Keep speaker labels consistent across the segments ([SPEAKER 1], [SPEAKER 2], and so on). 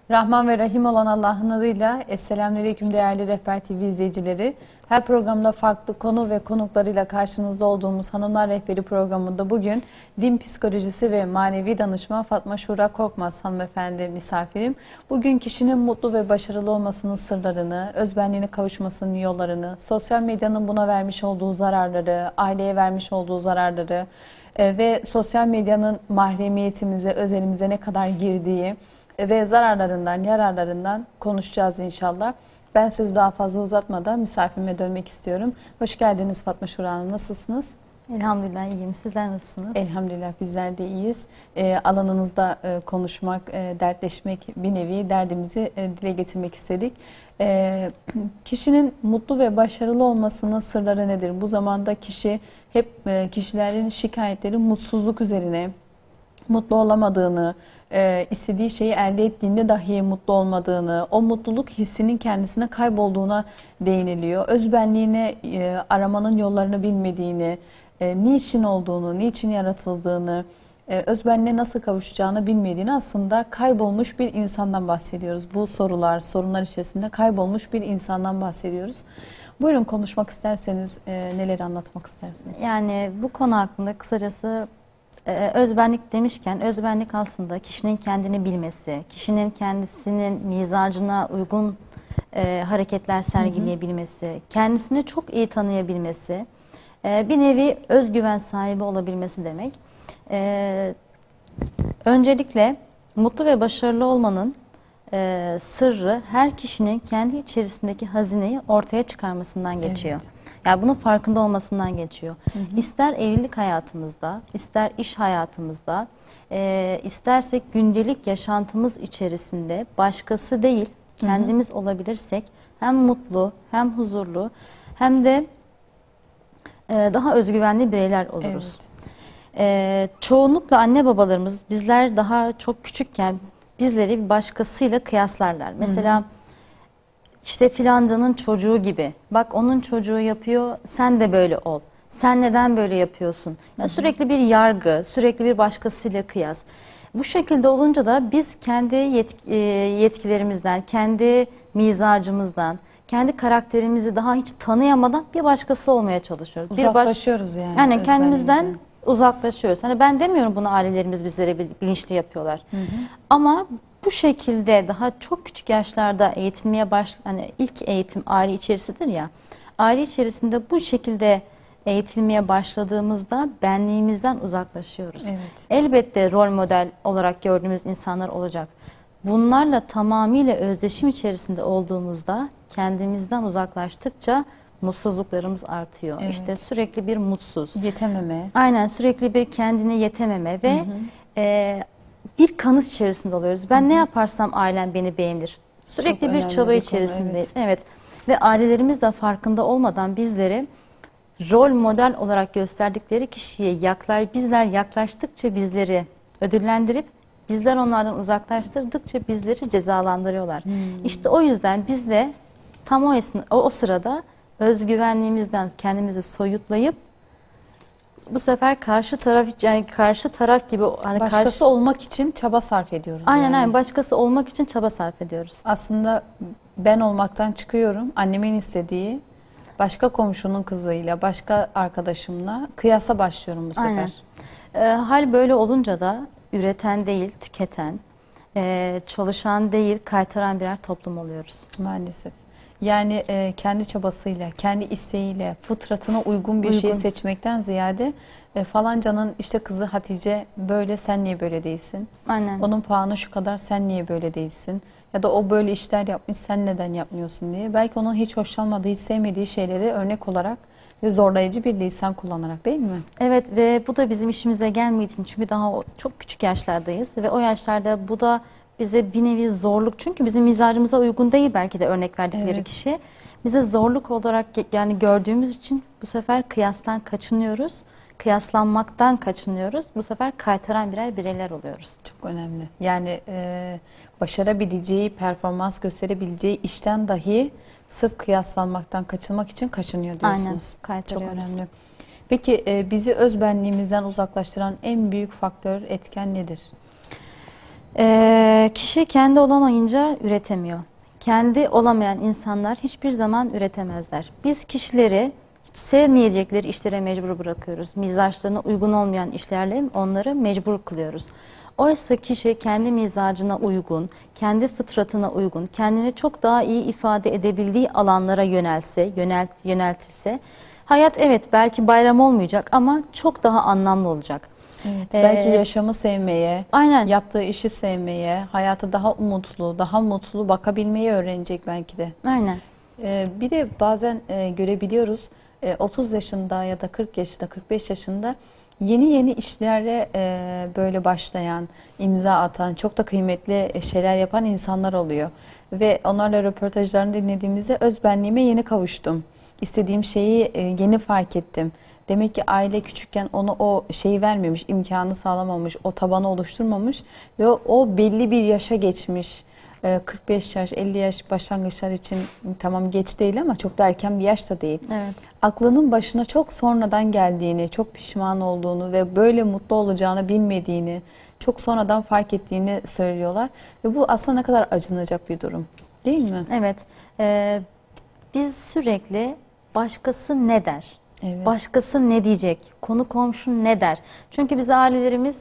[SPEAKER 1] Rahman ve Rahim olan Allah'ın adıyla Esselamünaleyküm değerli Rehber TV izleyicileri. Her programda farklı konu ve konuklarıyla karşınızda olduğumuz Hanımlar Rehberi programında bugün din psikolojisi ve manevi danışman Fatma Şura Korkmaz hanımefendi misafirim. Bugün kişinin mutlu ve başarılı olmasının sırlarını, özbenliğine kavuşmasının yollarını, sosyal medyanın buna vermiş olduğu zararları, aileye vermiş olduğu zararları ve sosyal medyanın mahremiyetimize, özelimize ne kadar girdiği ve zararlarından, yararlarından konuşacağız inşallah. Ben sözü daha fazla uzatmadan misafirime dönmek istiyorum. Hoş geldiniz Fatma Şura Hanım. Nasılsınız?
[SPEAKER 2] Elhamdülillah iyiyim. Sizler nasılsınız?
[SPEAKER 1] Elhamdülillah bizler de iyiyiz. Alanınızda konuşmak, dertleşmek, bir nevi derdimizi dile getirmek istedik. Kişinin mutlu ve başarılı olmasının sırları nedir? Bu zamanda kişi hep kişilerin şikayetleri mutsuzluk üzerine, mutlu olamadığını, istediği şeyi elde ettiğinde dahi mutlu olmadığını, o mutluluk hissinin kendisine kaybolduğuna değiniliyor. Özbenliğini aramanın yollarını bilmediğini, niçin olduğunu, niçin yaratıldığını, özbenliğe nasıl kavuşacağını bilmediğini, aslında kaybolmuş bir insandan bahsediyoruz. Bu sorunlar içerisinde kaybolmuş bir insandan bahsediyoruz. Buyurun, konuşmak isterseniz neleri anlatmak istersiniz?
[SPEAKER 2] Yani bu konu hakkında kısacası özbenlik demişken, özbenlik aslında kişinin kendini bilmesi, kişinin kendisinin mizacına uygun hareketler sergileyebilmesi, kendisini çok iyi tanıyabilmesi, bir nevi özgüven sahibi olabilmesi demek. Öncelikle mutlu ve başarılı olmanın sırrı her kişinin kendi içerisindeki hazineyi ortaya çıkarmasından geçiyor. Evet. Yani bunun farkında olmasından geçiyor. Hı hı. İster evlilik hayatımızda, ister iş hayatımızda, istersek gündelik yaşantımız içerisinde başkası değil, kendimiz olabilirsek hem mutlu, hem huzurlu, hem de daha özgüvenli bireyler oluruz. Evet. Çoğunlukla anne babalarımız bizler daha çok küçükken bizleri bir başkasıyla kıyaslarlar. Mesela işte filancanın çocuğu gibi. Bak onun çocuğu yapıyor, sen de böyle ol. Sen neden böyle yapıyorsun? Yani sürekli bir yargı, sürekli bir başkasıyla kıyas. Bu şekilde olunca da biz kendi yetkilerimizden, kendi mizacımızdan, kendi karakterimizi daha hiç tanıyamadan bir başkası olmaya çalışıyoruz.
[SPEAKER 1] Uzaklaşıyoruz yani.
[SPEAKER 2] Yani kendimizden uzaklaşıyoruz. Hani ben demiyorum, bunu ailelerimiz bizlere bilinçli yapıyorlar. Ama bu şekilde daha çok küçük yaşlarda eğitilmeye hani ilk eğitim aile içerisidir ya. Aile içerisinde bu şekilde eğitilmeye başladığımızda benliğimizden uzaklaşıyoruz. Evet. Elbette rol model olarak gördüğümüz insanlar olacak. Bunlarla tamamıyla özdeşim içerisinde olduğumuzda kendimizden uzaklaştıkça mutsuzluklarımız artıyor. Evet. İşte sürekli bir mutsuz.
[SPEAKER 1] Yetememe.
[SPEAKER 2] Aynen, sürekli bir kendine yetememe ve bir kanıt içerisinde oluyoruz. Ben ne yaparsam ailem beni beğenir. Sürekli bir çaba içerisindeyiz. Evet. Evet. Ve ailelerimiz de farkında olmadan bizleri rol model olarak gösterdikleri kişiye bizler yaklaştıkça bizleri ödüllendirip bizler onlardan uzaklaştırdıkça bizleri cezalandırıyorlar. İşte o yüzden biz de tam o sırada özgüvenliğimizden kendimizi soyutlayıp bu sefer karşı taraf gibi hani
[SPEAKER 1] başkası olmak için çaba sarf ediyoruz.
[SPEAKER 2] Aynen, başkası olmak için çaba sarf ediyoruz.
[SPEAKER 1] Aslında ben olmaktan çıkıyorum. Annemin istediği başka komşunun kızıyla, başka arkadaşımla kıyasa başlıyorum bu sefer.
[SPEAKER 2] Aynen. Hal böyle olunca da üreten değil, tüketen, çalışan değil, kaytaran birer toplum oluyoruz.
[SPEAKER 1] Maalesef. Yani kendi çabasıyla, kendi isteğiyle, fıtratına uygun bir şeyi seçmekten ziyade falancanın işte kızı Hatice böyle, sen niye böyle değilsin?
[SPEAKER 2] Aynen.
[SPEAKER 1] Onun puanı şu kadar, sen niye böyle değilsin? Ya da o böyle işler yapmış, sen neden yapmıyorsun diye. Belki onun hiç hoşlanmadığı, hiç sevmediği şeyleri örnek olarak ve zorlayıcı bir lisan kullanarak, değil mi?
[SPEAKER 2] Evet, ve bu da bizim işimize gelmediği için, çünkü daha çok küçük yaşlardayız ve o yaşlarda bu da bize bir nevi zorluk, çünkü bizim mizacımıza uygun değil belki de örnek verdikleri kişi. Bize zorluk olarak yani gördüğümüz için bu sefer kıyastan kaçınıyoruz. Kıyaslanmaktan kaçınıyoruz. Bu sefer kaytaran bireyler oluyoruz.
[SPEAKER 1] Çok önemli. Yani başarabileceği, performans gösterebileceği işten dahi sırf kıyaslanmaktan kaçınmak için kaçınıyor diyorsunuz.
[SPEAKER 2] Aynen, kaytarıyoruz.
[SPEAKER 1] Çok önemli. Peki bizi özbenliğimizden uzaklaştıran en büyük faktör, etken nedir?
[SPEAKER 2] Kişi kendi olamayınca üretemiyor. Kendi olamayan insanlar hiçbir zaman üretemezler. Biz kişileri hiç sevmeyecekleri işlere mecbur bırakıyoruz. Mizaçlarına uygun olmayan işlerle onları mecbur kılıyoruz. Oysa kişi kendi mizacına uygun, kendi fıtratına uygun, kendini çok daha iyi ifade edebildiği alanlara yöneltirse, hayat evet belki bayram olmayacak ama çok daha anlamlı olacak.
[SPEAKER 1] Evet, belki yaşamı sevmeye,
[SPEAKER 2] aynen.
[SPEAKER 1] yaptığı işi sevmeye, hayata daha umutlu, daha mutlu bakabilmeyi öğrenecek belki de.
[SPEAKER 2] Aynen.
[SPEAKER 1] Bir de bazen görebiliyoruz 30 yaşında ya da 40 yaşında, 45 yaşında yeni işlere böyle başlayan, imza atan, çok da kıymetli şeyler yapan insanlar oluyor. Ve onlarla röportajlarını dinlediğimizde özbenliğime yeni kavuştum. İstediğim şeyi yeni fark ettim. Demek ki aile küçükken ona o şeyi vermemiş, imkanı sağlamamış, o tabanı oluşturmamış ve o belli bir yaşa geçmiş. 45 yaş, 50 yaş başlangıçlar için tamam geç değil ama çok da erken bir yaş da değil.
[SPEAKER 2] Evet.
[SPEAKER 1] Aklının başına çok sonradan geldiğini, çok pişman olduğunu ve böyle mutlu olacağını bilmediğini, çok sonradan fark ettiğini söylüyorlar. Ve bu aslında ne kadar acınacak bir durum, değil mi?
[SPEAKER 2] Evet. Biz sürekli başkası ne der?
[SPEAKER 1] Evet.
[SPEAKER 2] Başkası ne diyecek? Konu komşu ne der? Çünkü biz ailelerimiz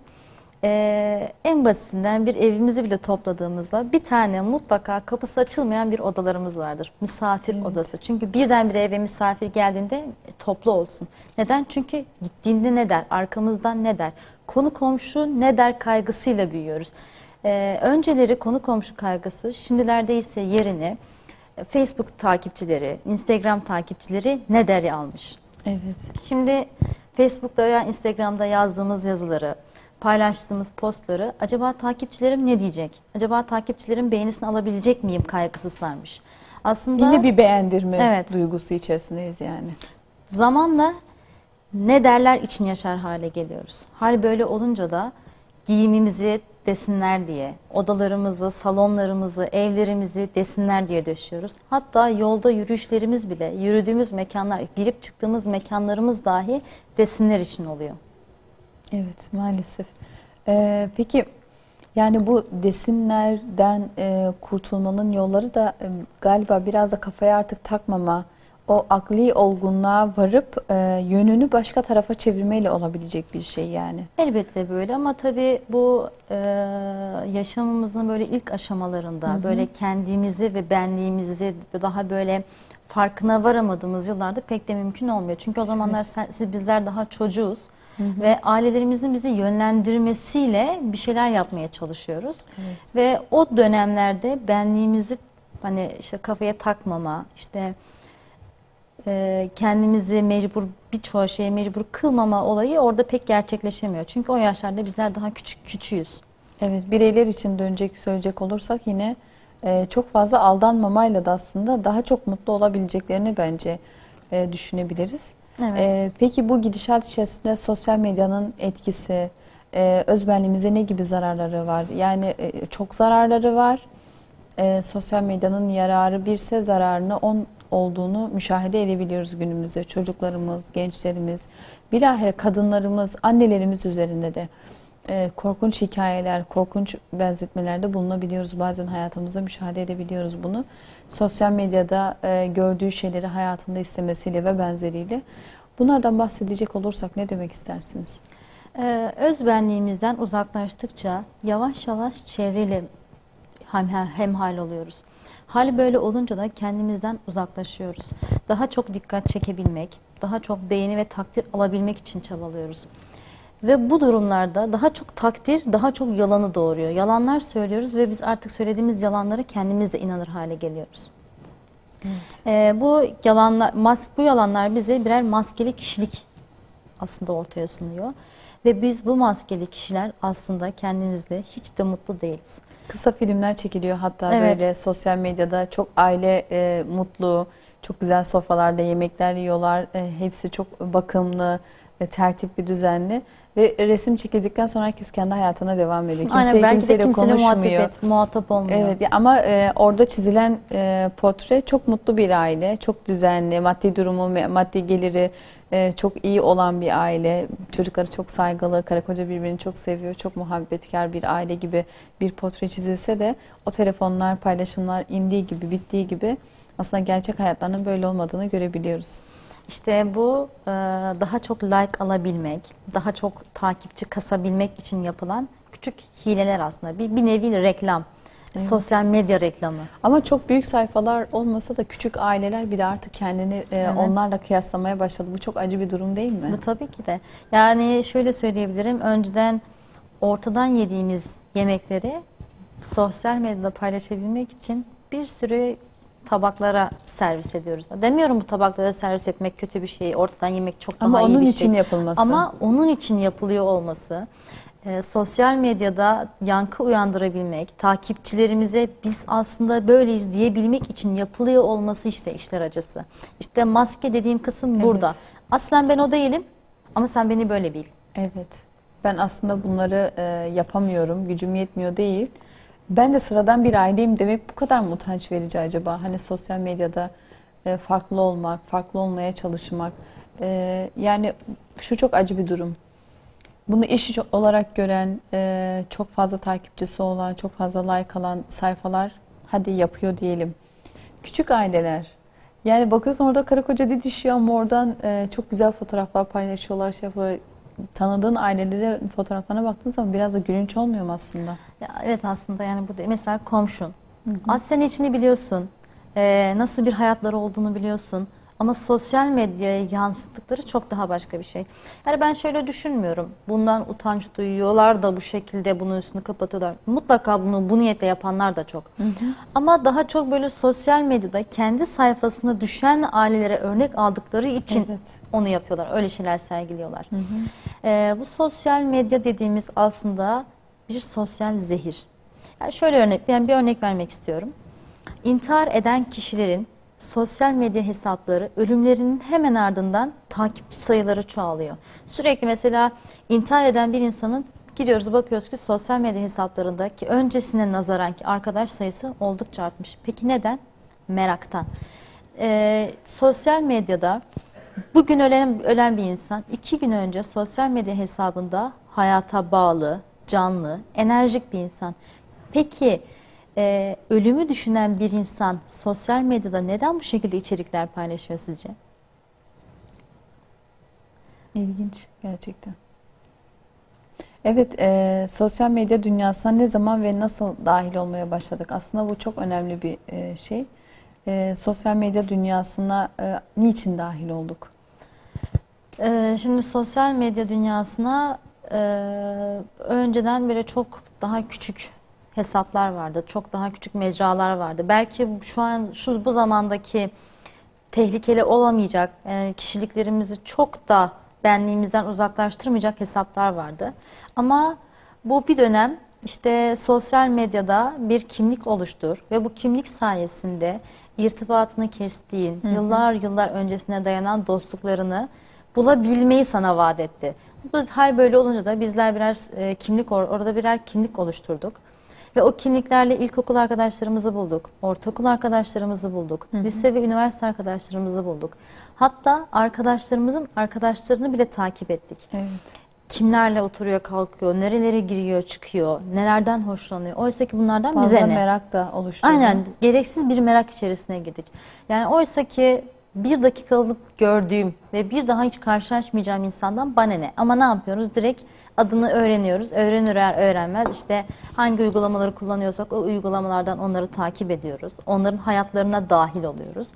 [SPEAKER 2] en basitinden bir evimizi bile topladığımızda bir tane mutlaka kapısı açılmayan bir odalarımız vardır. Misafir odası. Çünkü birdenbire eve misafir geldiğinde toplu olsun. Neden? Çünkü gittiğinde ne der? Arkamızdan ne der? Konu komşu ne der kaygısıyla büyüyoruz. Önceleri konu komşu kaygısı, şimdilerde ise yerini Facebook takipçileri, Instagram takipçileri ne der almış.
[SPEAKER 1] Evet.
[SPEAKER 2] Şimdi Facebook'ta veya Instagram'da yazdığımız yazıları, paylaştığımız postları acaba takipçilerim ne diyecek? Acaba takipçilerim beğenisini alabilecek miyim kaygısı sarmış. Aslında
[SPEAKER 1] yine bir beğendirme
[SPEAKER 2] evet,
[SPEAKER 1] duygusu içerisindeyiz yani.
[SPEAKER 2] zamanla ne derler için yaşar hale geliyoruz. Hal böyle olunca da giyimimizi desinler diye, odalarımızı, salonlarımızı, evlerimizi desinler diye döşüyoruz. Hatta yolda yürüyüşlerimiz bile, yürüdüğümüz mekanlar, girip çıktığımız mekanlarımız dahi desinler için oluyor.
[SPEAKER 1] Evet, maalesef. Peki yani bu desinlerden kurtulmanın yolları da galiba biraz da kafaya artık takmama, o akli olgunluğa varıp yönünü başka tarafa çevirmeyle olabilecek bir şey yani.
[SPEAKER 2] Elbette böyle ama tabii bu yaşamımızın böyle ilk aşamalarında böyle kendimizi ve benliğimizi daha böyle farkına varamadığımız yıllarda pek de mümkün olmuyor. Çünkü o zamanlar bizler daha çocuğuz. Ve ailelerimizin bizi yönlendirmesiyle bir şeyler yapmaya çalışıyoruz. Evet. Ve o dönemlerde benliğimizi hani işte kafaya takmama, işte kendimizi birçok şeye mecbur kılmama olayı orada pek gerçekleşemiyor. Çünkü o yaşlarda bizler daha küçüğüz. Evet,
[SPEAKER 1] bireyler için söyleyecek olursak yine çok fazla aldanmamayla da aslında daha çok mutlu olabileceklerini bence düşünebiliriz.
[SPEAKER 2] Evet.
[SPEAKER 1] Peki bu gidişat içerisinde sosyal medyanın etkisi, özbenliğimize ne gibi zararları var? Yani çok zararları var. Sosyal medyanın yararı birse zararını 10 olduğunu müşahede edebiliyoruz günümüzde. Çocuklarımız, gençlerimiz, bilahare kadınlarımız, annelerimiz üzerinde de korkunç hikayeler, korkunç benzetmelerde bulunabiliyoruz. Bazen hayatımızda müşahede edebiliyoruz bunu. Sosyal medyada gördüğü şeyleri hayatında istemesiyle ve benzeriyle. Bunlardan bahsedecek olursak ne demek istersiniz?
[SPEAKER 2] Özbenliğimizden uzaklaştıkça yavaş yavaş çevreyle hemhal oluyoruz. Hal böyle olunca da kendimizden uzaklaşıyoruz. Daha çok dikkat çekebilmek, daha çok beğeni ve takdir alabilmek için çabalıyoruz. Ve bu durumlarda daha çok takdir, daha çok yalanı doğuruyor. Yalanlar söylüyoruz ve biz artık söylediğimiz yalanlara kendimiz de inanır hale geliyoruz. Evet. Bu yalanlar bize birer maskeli kişilik aslında ortaya sunuyor. Ve biz bu maskeli kişiler aslında kendimizle hiç de mutlu değiliz.
[SPEAKER 1] Kısa filmler çekiliyor hatta böyle sosyal medyada çok aile mutlu, çok güzel sofralarda yemekler yiyorlar. Hepsi çok bakımlı, tertipli, düzenli. Ve resim çekildikten sonra herkes kendi hayatına devam ediyor. Kimse
[SPEAKER 2] Aynen, belki de
[SPEAKER 1] kimseyle
[SPEAKER 2] kimseyle
[SPEAKER 1] konuşmuyor.
[SPEAKER 2] muhatap olmuyor.
[SPEAKER 1] Evet ama orada çizilen portre çok mutlu bir aile, çok düzenli, maddi durumu, maddi geliri çok iyi olan bir aile. Çocukları çok saygılı, karı koca birbirini çok seviyor, çok muhabbetkar bir aile gibi bir portre çizilse de o telefonlar, paylaşımlar indiği gibi, bittiği gibi aslında gerçek hayatlarının böyle olmadığını görebiliyoruz.
[SPEAKER 2] İşte bu daha çok like alabilmek, daha çok takipçi kasabilmek için yapılan küçük hileler aslında. Bir nevi reklam, evet. Sosyal medya reklamı.
[SPEAKER 1] Ama çok büyük sayfalar olmasa da küçük aileler bile artık kendini
[SPEAKER 2] Evet.
[SPEAKER 1] onlarla kıyaslamaya başladı. Bu çok acı bir durum değil mi?
[SPEAKER 2] Bu tabii ki de. Yani şöyle söyleyebilirim, önceden ortadan yediğimiz yemekleri sosyal medyada paylaşabilmek için bir sürü tabaklara servis ediyoruz. Demiyorum bu tabaklara servis etmek kötü bir şey. Ortadan yemek çok daha iyi bir şey.
[SPEAKER 1] Ama onun için yapılması.
[SPEAKER 2] Ama onun için yapılıyor olması, sosyal medyada yankı uyandırabilmek, takipçilerimize biz aslında böyleyiz diyebilmek için yapılıyor olması işte işler acısı. İşte maske dediğim kısım burada.
[SPEAKER 1] Evet.
[SPEAKER 2] Aslen ben o değilim ama sen beni böyle bil.
[SPEAKER 1] Evet. Ben aslında bunları yapamıyorum, gücüm yetmiyor değil. Ben de sıradan bir aileyim demek bu kadar mı utanç verici acaba? Hani sosyal medyada farklı olmak, farklı olmaya çalışmak. Yani şu çok acı bir durum. Bunu iş olarak gören, çok fazla takipçisi olan, çok fazla like alan sayfalar hadi yapıyor diyelim. Küçük aileler. Yani bakıyorsun orada karı koca didişiyor ama oradan çok güzel fotoğraflar paylaşıyorlar, şey yapıyorlar. Tanıdığın ailelerin fotoğraflarına baktığın zaman biraz da gülünç olmuyor mu aslında?
[SPEAKER 2] Ya evet aslında yani bu mesela komşun. Az sen içini biliyorsun. Nasıl bir hayatları olduğunu biliyorsun. Ama sosyal medyaya yansıttıkları çok daha başka bir şey. Yani ben şöyle düşünmüyorum. Bundan utanç duyuyorlar da bu şekilde bunun üstünü kapatıyorlar. Mutlaka bunu bu niyetle yapanlar da çok. Ama daha çok böyle sosyal medyada kendi sayfasına düşen ailelere örnek aldıkları için onu yapıyorlar. Öyle şeyler sergiliyorlar. Bu sosyal medya dediğimiz aslında bir sosyal zehir. Yani şöyle bir örnek vermek istiyorum. İntihar eden kişilerin sosyal medya hesapları ölümlerinin hemen ardından takipçi sayıları çoğalıyor. Sürekli mesela intihar eden bir insanın giriyoruz bakıyoruz ki sosyal medya hesaplarındaki öncesine nazaran ki arkadaş sayısı oldukça artmış. Peki neden? Meraktan. Sosyal medyada bugün ölen bir insan 2 gün önce sosyal medya hesabında hayata bağlı, canlı, enerjik bir insan. Peki ölümü düşünen bir insan sosyal medyada neden bu şekilde içerikler paylaşıyor sizce?
[SPEAKER 1] İlginç gerçekten. Evet, sosyal medya dünyasına ne zaman ve nasıl dahil olmaya başladık? Aslında bu çok önemli bir şey. Sosyal medya dünyasına niçin dahil olduk?
[SPEAKER 2] Şimdi sosyal medya dünyasına önceden böyle çok daha küçük hesaplar vardı. Çok daha küçük mecralar vardı. Belki şu an bu zamandaki tehlikeli olamayacak, kişiliklerimizi çok da benliğimizden uzaklaştırmayacak hesaplar vardı. Ama bu bir dönem işte sosyal medyada bir kimlik oluştur ve bu kimlik sayesinde irtibatını kestiğin, yıllar öncesine dayanan dostluklarını bulabilmeyi sana vaat etti. Bu hal böyle olunca da bizler orada birer kimlik oluşturduk. Ve o kimliklerle ilkokul arkadaşlarımızı bulduk, ortaokul arkadaşlarımızı bulduk, lise ve üniversite arkadaşlarımızı bulduk. Hatta arkadaşlarımızın arkadaşlarını bile takip ettik.
[SPEAKER 1] Evet.
[SPEAKER 2] Kimlerle oturuyor, kalkıyor, nerelere giriyor, çıkıyor, nelerden hoşlanıyor. Oysa ki bunlardan
[SPEAKER 1] Fazla
[SPEAKER 2] bize ne?
[SPEAKER 1] merak da oluşturdu.
[SPEAKER 2] Aynen, gereksiz bir merak içerisine girdik. Yani oysa ki bir dakikalık gördüğüm ve bir daha hiç karşılaşmayacağım insandan bana ne? Ama ne yapıyoruz? Direkt adını öğreniyoruz. Öğrenir öğrenmez işte hangi uygulamaları kullanıyorsak o uygulamalardan onları takip ediyoruz. Onların hayatlarına dahil oluyoruz.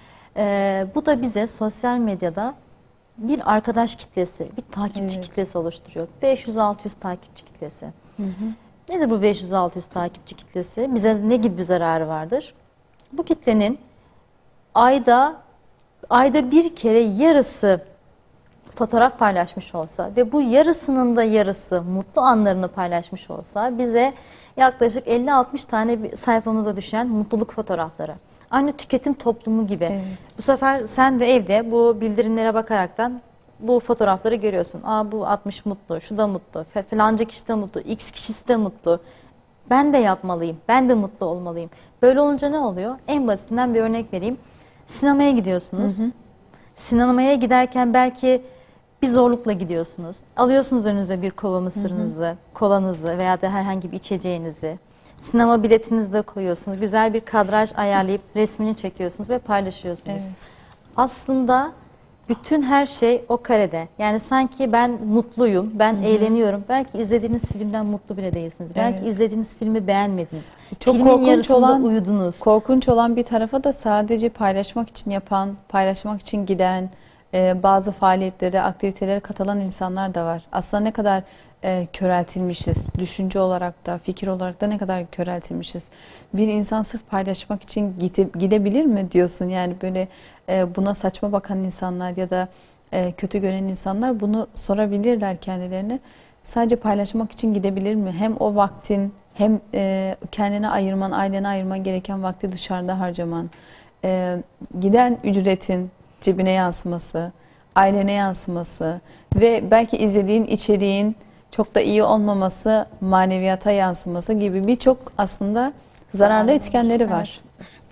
[SPEAKER 2] Bu da bize sosyal medyada bir arkadaş kitlesi, bir takipçi kitlesi oluşturuyor. 500-600 takipçi kitlesi. Nedir bu 500-600 takipçi kitlesi? Bize ne gibi bir zararı vardır? Bu kitlenin ayda bir kere yarısı fotoğraf paylaşmış olsa ve bu yarısının da yarısı mutlu anlarını paylaşmış olsa bize yaklaşık 50-60 tane sayfamıza düşen mutluluk fotoğrafları. Aynı tüketim toplumu gibi.
[SPEAKER 1] Evet.
[SPEAKER 2] Bu sefer sen de evde bu bildirimlere bakaraktan bu fotoğrafları görüyorsun. Aa, bu 60 mutlu, şu da mutlu, falanca kişi de mutlu, X kişisi de mutlu. Ben de yapmalıyım, ben de mutlu olmalıyım. Böyle olunca ne oluyor? En basitinden bir örnek vereyim. Sinemaya gidiyorsunuz. Sinemaya giderken belki bir zorlukla gidiyorsunuz. Alıyorsunuz önünüze bir kova mısırınızı, kolanızı veya da herhangi bir içeceğinizi. Sinema biletinizi de koyuyorsunuz. Güzel bir kadraj ayarlayıp resmini çekiyorsunuz ve paylaşıyorsunuz.
[SPEAKER 1] Evet.
[SPEAKER 2] Aslında bütün her şey o karede. Yani sanki ben mutluyum, ben eğleniyorum. Belki izlediğiniz filmden mutlu bile değilsiniz. Belki
[SPEAKER 1] Evet.
[SPEAKER 2] izlediğiniz filmi beğenmediniz.
[SPEAKER 1] Çok
[SPEAKER 2] Filmin
[SPEAKER 1] korkunç
[SPEAKER 2] yarısında
[SPEAKER 1] olan,
[SPEAKER 2] uyudunuz.
[SPEAKER 1] korkunç olan bir tarafa da sadece paylaşmak için yapan, paylaşmak için giden, bazı faaliyetlere, aktivitelere katılan insanlar da var. Aslında ne kadar köreltilmişiz, düşünce olarak da, fikir olarak da ne kadar köreltilmişiz. Bir insan sırf paylaşmak için gidebilir mi diyorsun? Yani böyle buna saçma bakan insanlar ya da kötü gören insanlar bunu sorabilirler kendilerine. Sadece paylaşmak için gidebilir mi? Hem o vaktin hem kendine ayırman, ailene ayırman gereken vakti dışarıda harcaman, giden ücretin cebine yansıması, ailene yansıması ve belki izlediğin içeriğin çok da iyi olmaması, maneviyata yansıması gibi birçok aslında zararlı etkenleri var.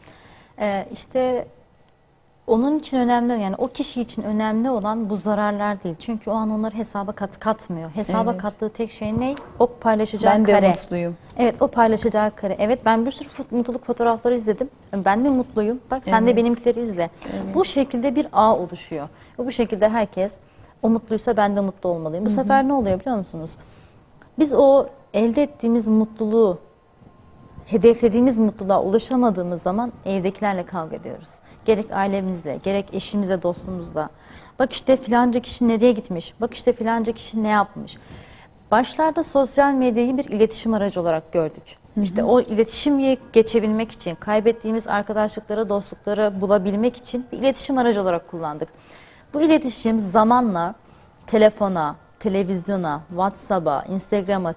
[SPEAKER 2] İşte onun için önemli, yani o kişi için önemli olan bu zararlar değil. Çünkü o an onları hesaba katmıyor. Hesaba
[SPEAKER 1] Evet.
[SPEAKER 2] kattığı tek şey ne? O paylaşacağı
[SPEAKER 1] Ben
[SPEAKER 2] kare.
[SPEAKER 1] de mutluyum.
[SPEAKER 2] Evet, o paylaşacağı kare. Evet, ben bir sürü mutluluk fotoğrafları izledim. Ben de mutluyum. Bak sen de
[SPEAKER 1] Evet.
[SPEAKER 2] benimkileri izle.
[SPEAKER 1] Evet.
[SPEAKER 2] Bu şekilde bir ağ oluşuyor. Ve bu şekilde herkes o mutluysa ben de mutlu olmalıyım. Bu sefer ne oluyor biliyor musunuz? Biz o elde ettiğimiz mutluluğu, hedeflediğimiz mutluluğa ulaşamadığımız zaman evdekilerle kavga ediyoruz. Gerek ailemizle, gerek eşimizle, dostumuzla. Bak işte filanca kişi nereye gitmiş, bak işte filanca kişi ne yapmış. Başlarda sosyal medyayı bir iletişim aracı olarak gördük. İşte o iletişimi geçebilmek için, kaybettiğimiz arkadaşlıkları, dostlukları bulabilmek için bir iletişim aracı olarak kullandık. Bu iletişim zamanla telefona, televizyona, WhatsApp'a, Instagram'a,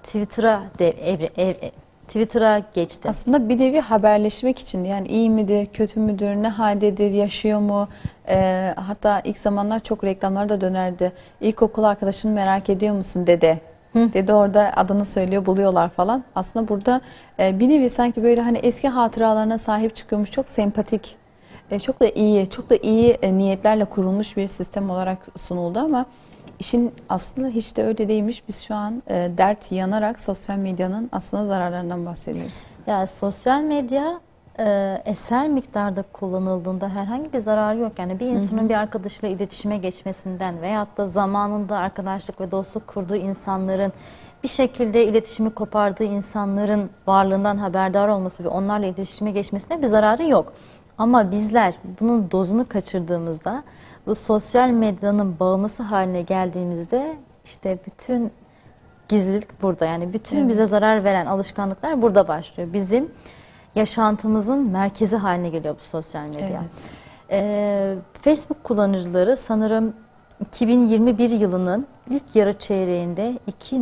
[SPEAKER 2] Twitter'a geçti.
[SPEAKER 1] Aslında bir nevi haberleşmek için, yani iyi midir, kötü müdür, ne haldedir, yaşıyor mu? Hatta ilk zamanlar çok reklamlar da dönerdi. İlkokul arkadaşını merak ediyor musun dede? Dede orada adını söylüyor, buluyorlar falan. Aslında burada bir nevi sanki böyle hani eski hatıralarına sahip çıkıyormuş, çok sempatik, çok da iyi, çok da iyi niyetlerle kurulmuş bir sistem olarak sunuldu ama İşin aslında hiç de öyle değilmiş. Biz şu an dert yanarak sosyal medyanın aslında zararlarından bahsediyoruz.
[SPEAKER 2] Ya sosyal medya eser miktarda kullanıldığında herhangi bir zararı yok. Yani bir insanın bir arkadaşıyla iletişime geçmesinden veyahut da zamanında arkadaşlık ve dostluk kurduğu insanların bir şekilde iletişimi kopardığı insanların varlığından haberdar olması ve onlarla iletişime geçmesine bir zararı yok. Ama bizler bunun dozunu kaçırdığımızda, bu sosyal medyanın bağımlısı haline geldiğimizde işte bütün gizlilik burada. Yani bütün bize zarar veren alışkanlıklar burada başlıyor. Bizim yaşantımızın merkezi haline geliyor bu sosyal medya. Facebook kullanıcıları sanırım 2021 yılının ilk yarı çeyreğinde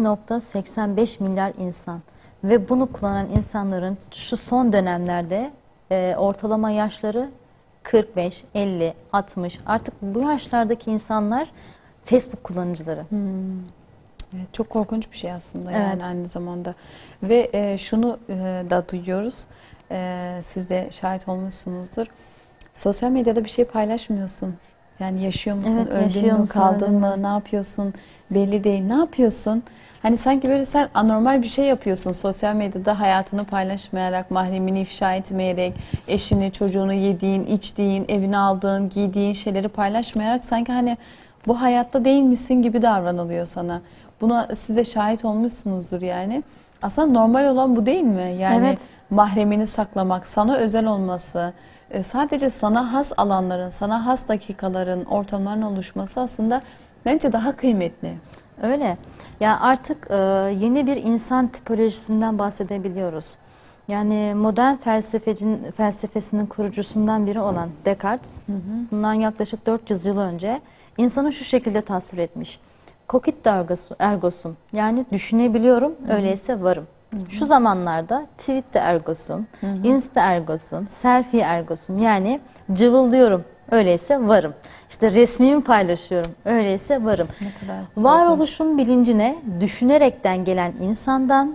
[SPEAKER 2] 2,85 milyar insan ve bunu kullanan insanların şu son dönemlerde ortalama yaşları 45, 50, 60, artık bu yaşlardaki insanlar Facebook kullanıcıları.
[SPEAKER 1] Evet, çok korkunç bir şey aslında yani aynı zamanda. Ve şunu da duyuyoruz, siz de şahit olmuşsunuzdur. Sosyal medyada bir şey paylaşmıyorsun. Yani yaşıyor musun, öldün mü, kaldın mı, ne yapıyorsun belli değil. Ne yapıyorsun? Hani sanki böyle sen anormal bir şey yapıyorsun sosyal medyada, hayatını paylaşmayarak, mahremini ifşa etmeyerek, eşini, çocuğunu, yediğin, içtiğin, evine aldığın, giydiğin şeyleri paylaşmayarak sanki hani bu hayatta değil misin gibi davranılıyor sana. Buna siz de şahit olmuşsunuzdur yani. Aslında normal olan bu değil mi? Yani mahremini saklamak, sana özel olması, sadece sana has alanların, sana has dakikaların, ortamların oluşması aslında bence daha kıymetli.
[SPEAKER 2] Öyle. Yani artık yeni bir insan tipolojisinden bahsedebiliyoruz. Yani modern felsefesinin kurucusundan biri olan Descartes, bundan yaklaşık 400 yıl önce insanı şu şekilde tasvir etmiş. Cogito ergo sum, yani düşünebiliyorum, öyleyse varım. Şu zamanlarda tweet de ergo sum, insta ergo sum, selfie ergo sum, yani cıvıldıyorum, Öyleyse varım. İşte resmimi paylaşıyorum. Öyleyse varım.
[SPEAKER 1] Ne kadar
[SPEAKER 2] Varoluşun bilincine düşünerekten gelen insandan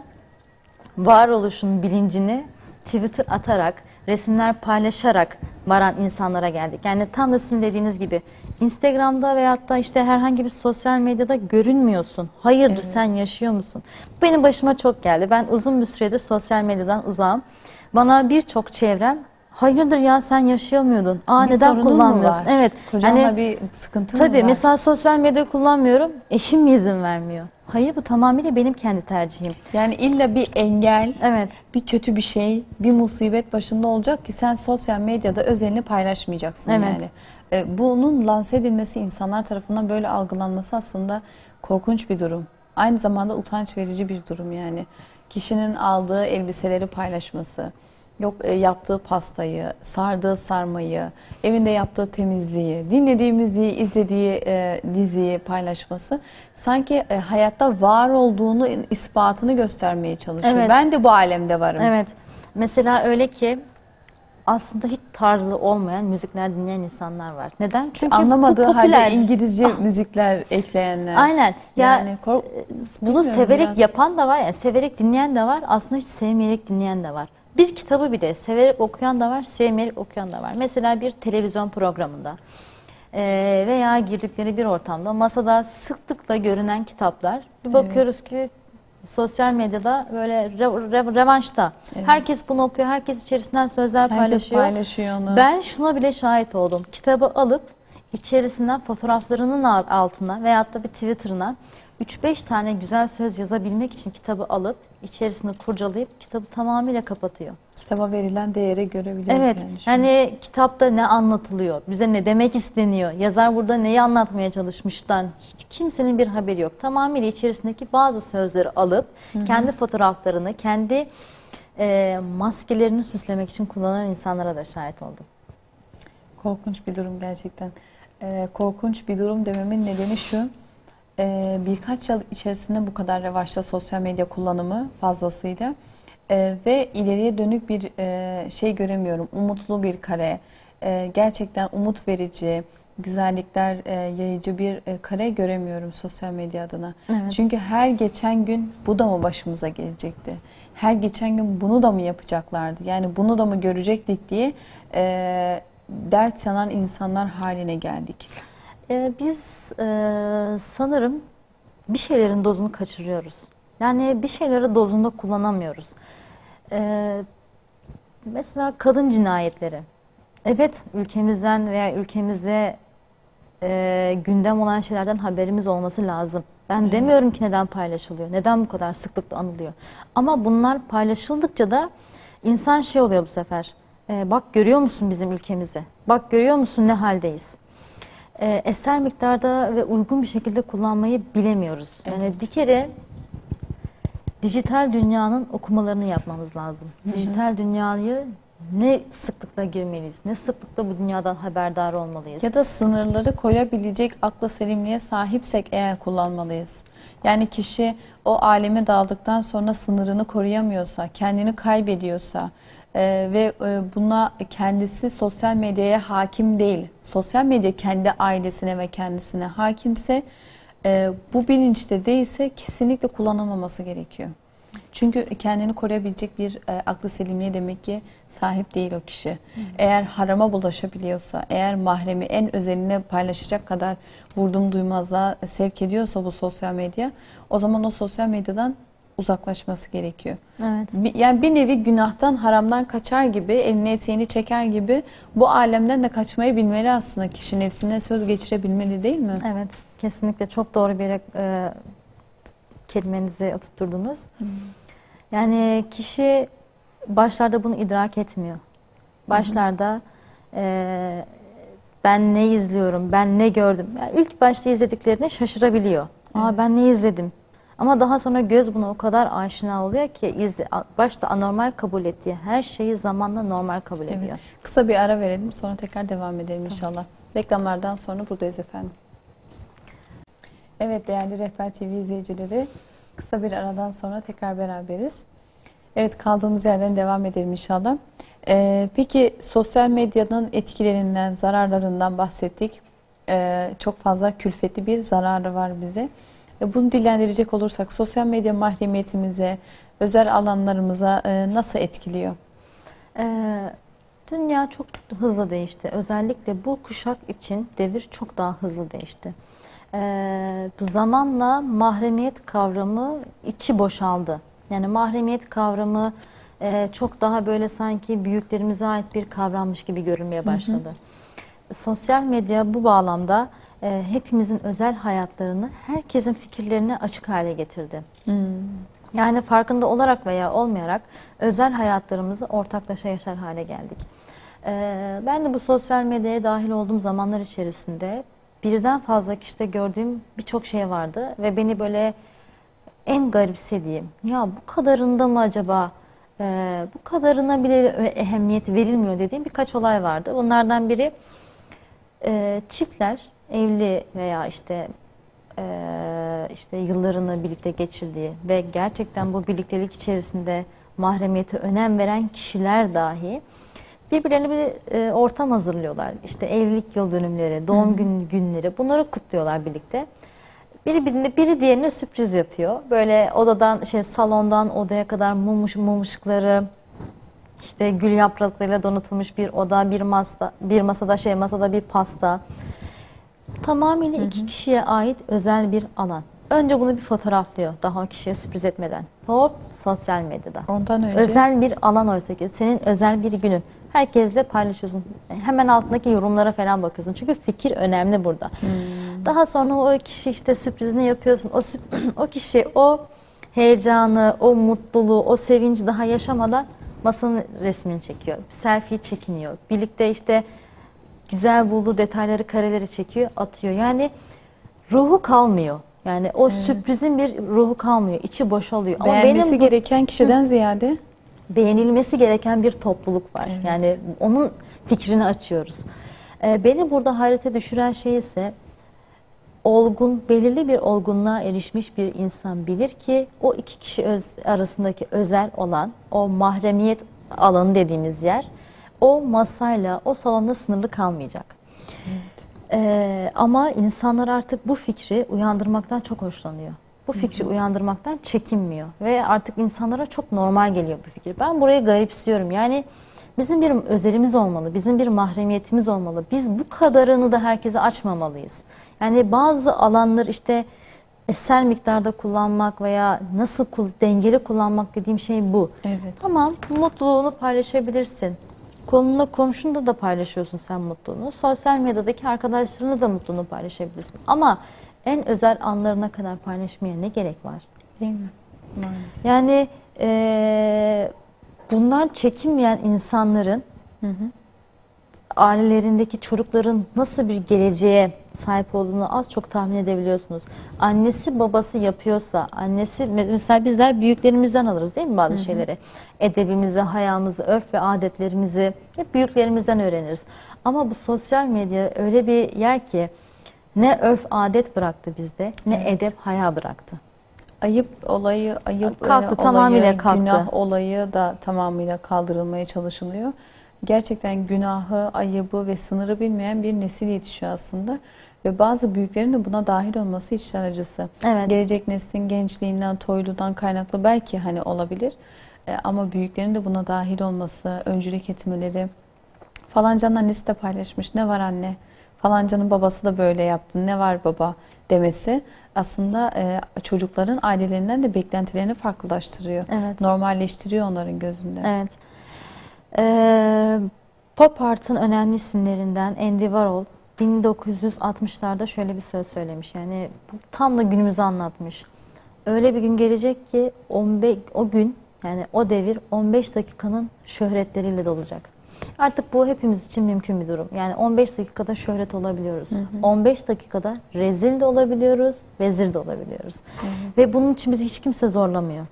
[SPEAKER 2] varoluşun bilincini Twitter atarak, resimler paylaşarak varan insanlara geldik. Yani tam da sizin dediğiniz gibi Instagram'da veyahut da işte herhangi bir sosyal medyada görünmüyorsun. Hayırdır,
[SPEAKER 1] Evet.
[SPEAKER 2] sen yaşıyor musun? Bu benim başıma çok geldi. Ben uzun bir süredir sosyal medyadan uzağım. Bana birçok çevrem hayırdır ya, sen yaşıyor muydun?
[SPEAKER 1] Bir
[SPEAKER 2] Neden
[SPEAKER 1] sorunun mu
[SPEAKER 2] kullanmıyorsun?
[SPEAKER 1] var?
[SPEAKER 2] Evet.
[SPEAKER 1] Kocanla
[SPEAKER 2] Hani
[SPEAKER 1] bir sıkıntın mı
[SPEAKER 2] tabii
[SPEAKER 1] var?
[SPEAKER 2] mesela sosyal medya kullanmıyorum. Eşim mi izin vermiyor? Hayır, bu tamamıyla benim kendi tercihim.
[SPEAKER 1] Yani illa bir engel,
[SPEAKER 2] Evet.
[SPEAKER 1] bir kötü bir şey, bir musibet başında olacak ki sen sosyal medyada özelini paylaşmayacaksın
[SPEAKER 2] Evet.
[SPEAKER 1] yani. Bunun lanse edilmesi, insanlar tarafından böyle algılanması aslında korkunç bir durum. Aynı zamanda utanç verici bir durum yani. Kişinin aldığı elbiseleri paylaşması, yok yaptığı pastayı, sardığı sarmayı, evinde yaptığı temizliği, dinlediği müziği, izlediği diziyi paylaşması sanki hayatta var olduğunu ispatını göstermeye çalışıyor.
[SPEAKER 2] Evet.
[SPEAKER 1] Ben de bu alemde varım.
[SPEAKER 2] Evet. Mesela öyle ki aslında hiç tarzı olmayan müzikler dinleyen insanlar var. Neden? Çünkü
[SPEAKER 1] Anlamadığı
[SPEAKER 2] bu popüler.
[SPEAKER 1] halde İngilizce müzikler ekleyenler.
[SPEAKER 2] Aynen.
[SPEAKER 1] Yani
[SPEAKER 2] Bunu
[SPEAKER 1] bilmiyorum,
[SPEAKER 2] severek
[SPEAKER 1] biraz.
[SPEAKER 2] yapan da var, yani severek dinleyen de var. Aslında hiç sevmeyerek dinleyen de var. Bir kitabı bile severek okuyan da var, sevmeyerek okuyan da var. Mesela bir televizyon programında veya girdikleri bir ortamda masada sıklıkla görünen kitaplar. Bir bakıyoruz ki sosyal medyada böyle revanşta.
[SPEAKER 1] Evet.
[SPEAKER 2] Herkes bunu okuyor, herkes içerisinden sözler
[SPEAKER 1] Herkes
[SPEAKER 2] paylaşıyor.
[SPEAKER 1] paylaşıyor onu.
[SPEAKER 2] Ben şuna bile şahit oldum. Kitabı alıp içerisinden fotoğraflarının altına veyahut da bir Twitter'ına 3-5 tane güzel söz yazabilmek için kitabı alıp içerisini kurcalayıp kitabı tamamıyla kapatıyor.
[SPEAKER 1] Kitaba verilen değeri görebiliyoruz
[SPEAKER 2] Evet,
[SPEAKER 1] yani şu an.
[SPEAKER 2] yani kitapta ne anlatılıyor, bize ne demek isteniyor, yazar burada neyi anlatmaya çalışmıştan hiç kimsenin bir haberi yok. Tamamıyla içerisindeki bazı sözleri alıp kendi fotoğraflarını, kendi maskelerini süslemek için kullanan insanlara da şahit oldum.
[SPEAKER 1] Korkunç bir durum gerçekten. Korkunç bir durum dememin nedeni şu. Birkaç yıl içerisinde bu kadar revaçta sosyal medya kullanımı fazlasıyla ve ileriye dönük bir şey göremiyorum. Umutlu bir kare, gerçekten umut verici, güzellikler yayıcı bir kare göremiyorum sosyal medya adına.
[SPEAKER 2] Evet.
[SPEAKER 1] Çünkü her geçen gün bu da mı başımıza gelecekti? Her geçen gün bunu da mı yapacaklardı? Yani bunu da mı görecektik diye dert yanan insanlar haline geldik.
[SPEAKER 2] Biz sanırım bir şeylerin dozunu kaçırıyoruz. Yani bir şeyleri dozunda kullanamıyoruz. Mesela kadın cinayetleri. Evet, ülkemizden veya ülkemizde gündem olan şeylerden haberimiz olması lazım. Ben demiyorum ki neden paylaşılıyor, neden bu kadar sıklıkla anılıyor. Ama bunlar paylaşıldıkça da insan şey oluyor bu sefer. Bak görüyor musun bizim ülkemizi? Bak görüyor musun ne haldeyiz? Eser miktarda ve uygun bir şekilde kullanmayı bilemiyoruz. Yani bir kere dijital dünyanın okumalarını yapmamız lazım. Dijital dünyayı ne sıklıkla girmeliyiz, ne sıklıkla bu dünyadan haberdar olmalıyız.
[SPEAKER 1] Ya da sınırları koyabilecek akla selimliğe sahipsek eğer kullanmalıyız. Yani kişi o aleme daldıktan sonra sınırını koruyamıyorsa, kendini kaybediyorsa ve buna kendisi sosyal medyaya hakim değil, sosyal medya kendi ailesine ve kendisine hakimse, bu bilinçte değilse kesinlikle kullanılmaması gerekiyor. Çünkü kendini koruyabilecek bir aklı selimliğe demek ki sahip değil o kişi. Eğer harama bulaşabiliyorsa, eğer mahremi en özeline paylaşacak kadar vurdum duymazlığa sevk ediyorsa bu sosyal medya, o zaman o sosyal medyadan uzaklaşması gerekiyor.
[SPEAKER 2] Evet.
[SPEAKER 1] Yani bir nevi günahtan, haramdan kaçar gibi, elini eteğini çeker gibi bu alemden de kaçmayı bilmeli aslında. Kişi nefsine söz geçirebilmeli değil mi?
[SPEAKER 2] Evet, kesinlikle çok doğru bir kelimenizi oturtturdunuz. Yani kişi başlarda bunu idrak etmiyor. Başlarda ben ne izliyorum, ben ne gördüm. Yani ilk başta izlediklerine şaşırabiliyor.
[SPEAKER 1] Evet.
[SPEAKER 2] Ben ne izledim? Ama daha sonra göz buna o kadar aşina oluyor ki başta anormal kabul ettiği her şeyi zamanla normal kabul ediyor.
[SPEAKER 1] Evet. Kısa bir ara verelim, sonra tekrar devam edelim inşallah. Reklamlardan sonra buradayız efendim. Evet değerli Rehber TV izleyicileri, kısa bir aradan sonra tekrar beraberiz. Evet, kaldığımız yerden devam edelim inşallah. Peki sosyal medyanın etkilerinden, zararlarından bahsettik. Çok fazla külfetli bir zararı var bize. Bunu dillendirecek olursak sosyal medya mahremiyetimize, özel alanlarımıza nasıl etkiliyor?
[SPEAKER 2] Dünya çok hızlı değişti. Özellikle bu kuşak için devir çok daha hızlı değişti. Zamanla mahremiyet kavramı içi boşaldı. Yani mahremiyet kavramı çok daha böyle sanki büyüklerimize ait bir kavrammış gibi görünmeye başladı. Sosyal medya bu bağlamda hepimizin özel hayatlarını, herkesin fikirlerini açık hale getirdi. Yani farkında olarak veya olmayarak özel hayatlarımızı ortaklaşa yaşar hale geldik. Ben de bu sosyal medyaya dahil olduğum zamanlar içerisinde birden fazla kişide gördüğüm birçok şey vardı ve beni böyle en garipsediğim, ya bu kadarında mı acaba, bu kadarına bile ehemmiyet verilmiyor dediğim birkaç olay vardı. Bunlardan biri çiftler evli veya işte yıllarını birlikte geçirdiği ve gerçekten bu birliktelik içerisinde mahremiyete önem veren kişiler dahi birbirlerine bir ortam hazırlıyorlar. İşte evlilik yıl dönümleri, doğum günleri, bunları kutluyorlar birlikte. Biri diğerine sürpriz yapıyor. Böyle odadan salondan odaya kadar mum ışıkları, işte gül yapraklarıyla donatılmış bir oda, masada bir pasta. Tamamıyla iki kişiye ait özel bir alan. Önce bunu bir fotoğraflıyor daha o kişiye sürpriz etmeden. Hop, sosyal medyada.
[SPEAKER 1] Ondan önce
[SPEAKER 2] özel bir alan oysa ki senin özel bir günün. Herkesle paylaşıyorsun. Hemen altındaki yorumlara falan bakıyorsun. Çünkü fikir önemli burada. Daha sonra o kişi işte sürprizini yapıyorsun. O kişi o heyecanı, o mutluluğu, o sevinci daha yaşamadan masanın resmini çekiyor. Selfie çekiniyor. Birlikte işte güzel bulduğu detayları, kareleri çekiyor, atıyor. Yani ruhu kalmıyor. Yani o sürprizin bir ruhu kalmıyor. İçi boşalıyor. Ama
[SPEAKER 1] beğenmesi gereken kişiden ziyade
[SPEAKER 2] beğenilmesi gereken bir topluluk var.
[SPEAKER 1] Evet.
[SPEAKER 2] Yani onun fikrini açıyoruz. Beni burada hayrete düşüren şey ise belirli bir olgunluğa erişmiş bir insan bilir ki o iki kişi arasındaki özel olan o mahremiyet alanı dediğimiz yer o masayla, o salonda sınırlı kalmayacak. Evet. Ama insanlar artık bu fikri uyandırmaktan çok hoşlanıyor. Bu fikri uyandırmaktan çekinmiyor. Ve artık insanlara çok normal geliyor bu fikir. Ben burayı garipsiyorum. Yani bizim bir özelimiz olmalı, bizim bir mahremiyetimiz olmalı. Biz bu kadarını da herkese açmamalıyız. Yani bazı alanlar işte eser miktarda kullanmak veya nasıl dengeli kullanmak dediğim şey bu.
[SPEAKER 1] Evet.
[SPEAKER 2] Tamam, mutluluğunu paylaşabilirsin. Konunla komşunda da paylaşıyorsun sen mutluluğunu. Sosyal medyadaki arkadaşlarına da mutluluğunu paylaşabilirsin. Ama en özel anlarına kadar paylaşmaya ne gerek var?
[SPEAKER 1] Değil mi? Maalesef.
[SPEAKER 2] Yani bundan çekinmeyen insanların ailelerindeki çocukların nasıl bir geleceğe sahip olduğunu az çok tahmin edebiliyorsunuz. Annesi babası yapıyorsa, mesela bizler büyüklerimizden alırız değil mi bazı şeyleri? Edebimizi, hayamızı, örf ve adetlerimizi hep büyüklerimizden öğreniriz. Ama bu sosyal medya öyle bir yer ki ne örf adet bıraktı bizde, ne edep haya bıraktı.
[SPEAKER 1] Ayıp olayı,
[SPEAKER 2] kalktı, tamamıyla kalktı.
[SPEAKER 1] Günah olayı da tamamıyla kaldırılmaya çalışılıyor. Gerçekten günahı, ayıbı ve sınırı bilmeyen bir nesil yetişiyor aslında. Ve bazı büyüklerin de buna dahil olması içler acısı.
[SPEAKER 2] Evet.
[SPEAKER 1] Gelecek neslin gençliğinden, toyludan kaynaklı belki hani olabilir. Ama büyüklerin de buna dahil olması, öncülük etmeleri. Falancanın annesi de paylaşmış. Ne var anne? Falancanın babası da böyle yaptı. Ne var baba? Demesi aslında çocukların ailelerinden de beklentilerini farklılaştırıyor.
[SPEAKER 2] Evet.
[SPEAKER 1] Normalleştiriyor onların gözünde.
[SPEAKER 2] Evet. Pop Art'ın önemli isimlerinden Andy Warhol 1960'larda şöyle bir söz söylemiş. Yani tam da günümüzü anlatmış. Öyle bir gün gelecek ki o gün, yani o devir 15 dakikanın şöhretleriyle dolacak. Artık bu hepimiz için mümkün bir durum. Yani 15 dakikada şöhret olabiliyoruz. 15 dakikada rezil de olabiliyoruz, vezir de olabiliyoruz. Ve bunun için bizi hiç kimse zorlamıyor.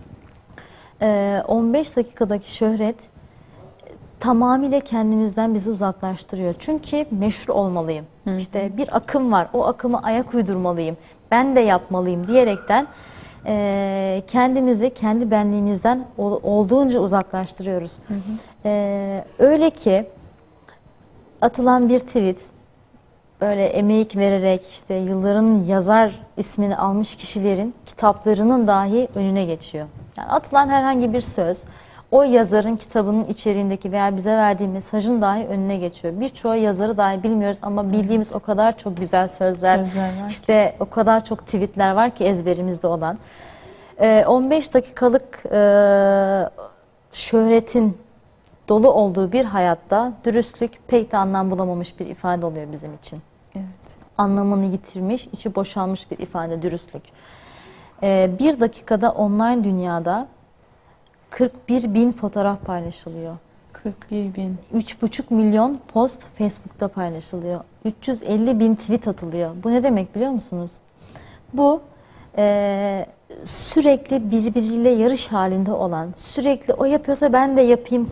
[SPEAKER 2] 15 dakikadaki şöhret tamamıyla kendimizden bizi uzaklaştırıyor. Çünkü meşhur olmalıyım. İşte bir akım var. O akıma ayak uydurmalıyım. Ben de yapmalıyım diyerekten kendimizi kendi benliğimizden olduğunca uzaklaştırıyoruz. Öyle ki atılan bir tweet böyle emek vererek işte yılların yazar ismini almış kişilerin kitaplarının dahi önüne geçiyor. Yani atılan herhangi bir söz o yazarın kitabının içeriğindeki veya bize verdiği mesajın dahi önüne geçiyor. Birçoğu yazarı dahi bilmiyoruz ama bildiğimiz o kadar çok güzel sözler var işte o kadar çok tweetler var ki ezberimizde olan. 15 dakikalık şöhretin dolu olduğu bir hayatta dürüstlük pek de anlam bulamamış bir ifade oluyor bizim için.
[SPEAKER 1] Evet.
[SPEAKER 2] Anlamını yitirmiş, içi boşalmış bir ifade dürüstlük. Bir dakikada online dünyada 41 bin fotoğraf paylaşılıyor.
[SPEAKER 1] 41 bin.
[SPEAKER 2] 3,5 milyon post Facebook'ta paylaşılıyor. 350 bin tweet atılıyor. Bu ne demek biliyor musunuz? Bu sürekli birbiriyle yarış halinde olan, sürekli o yapıyorsa ben de yapayım.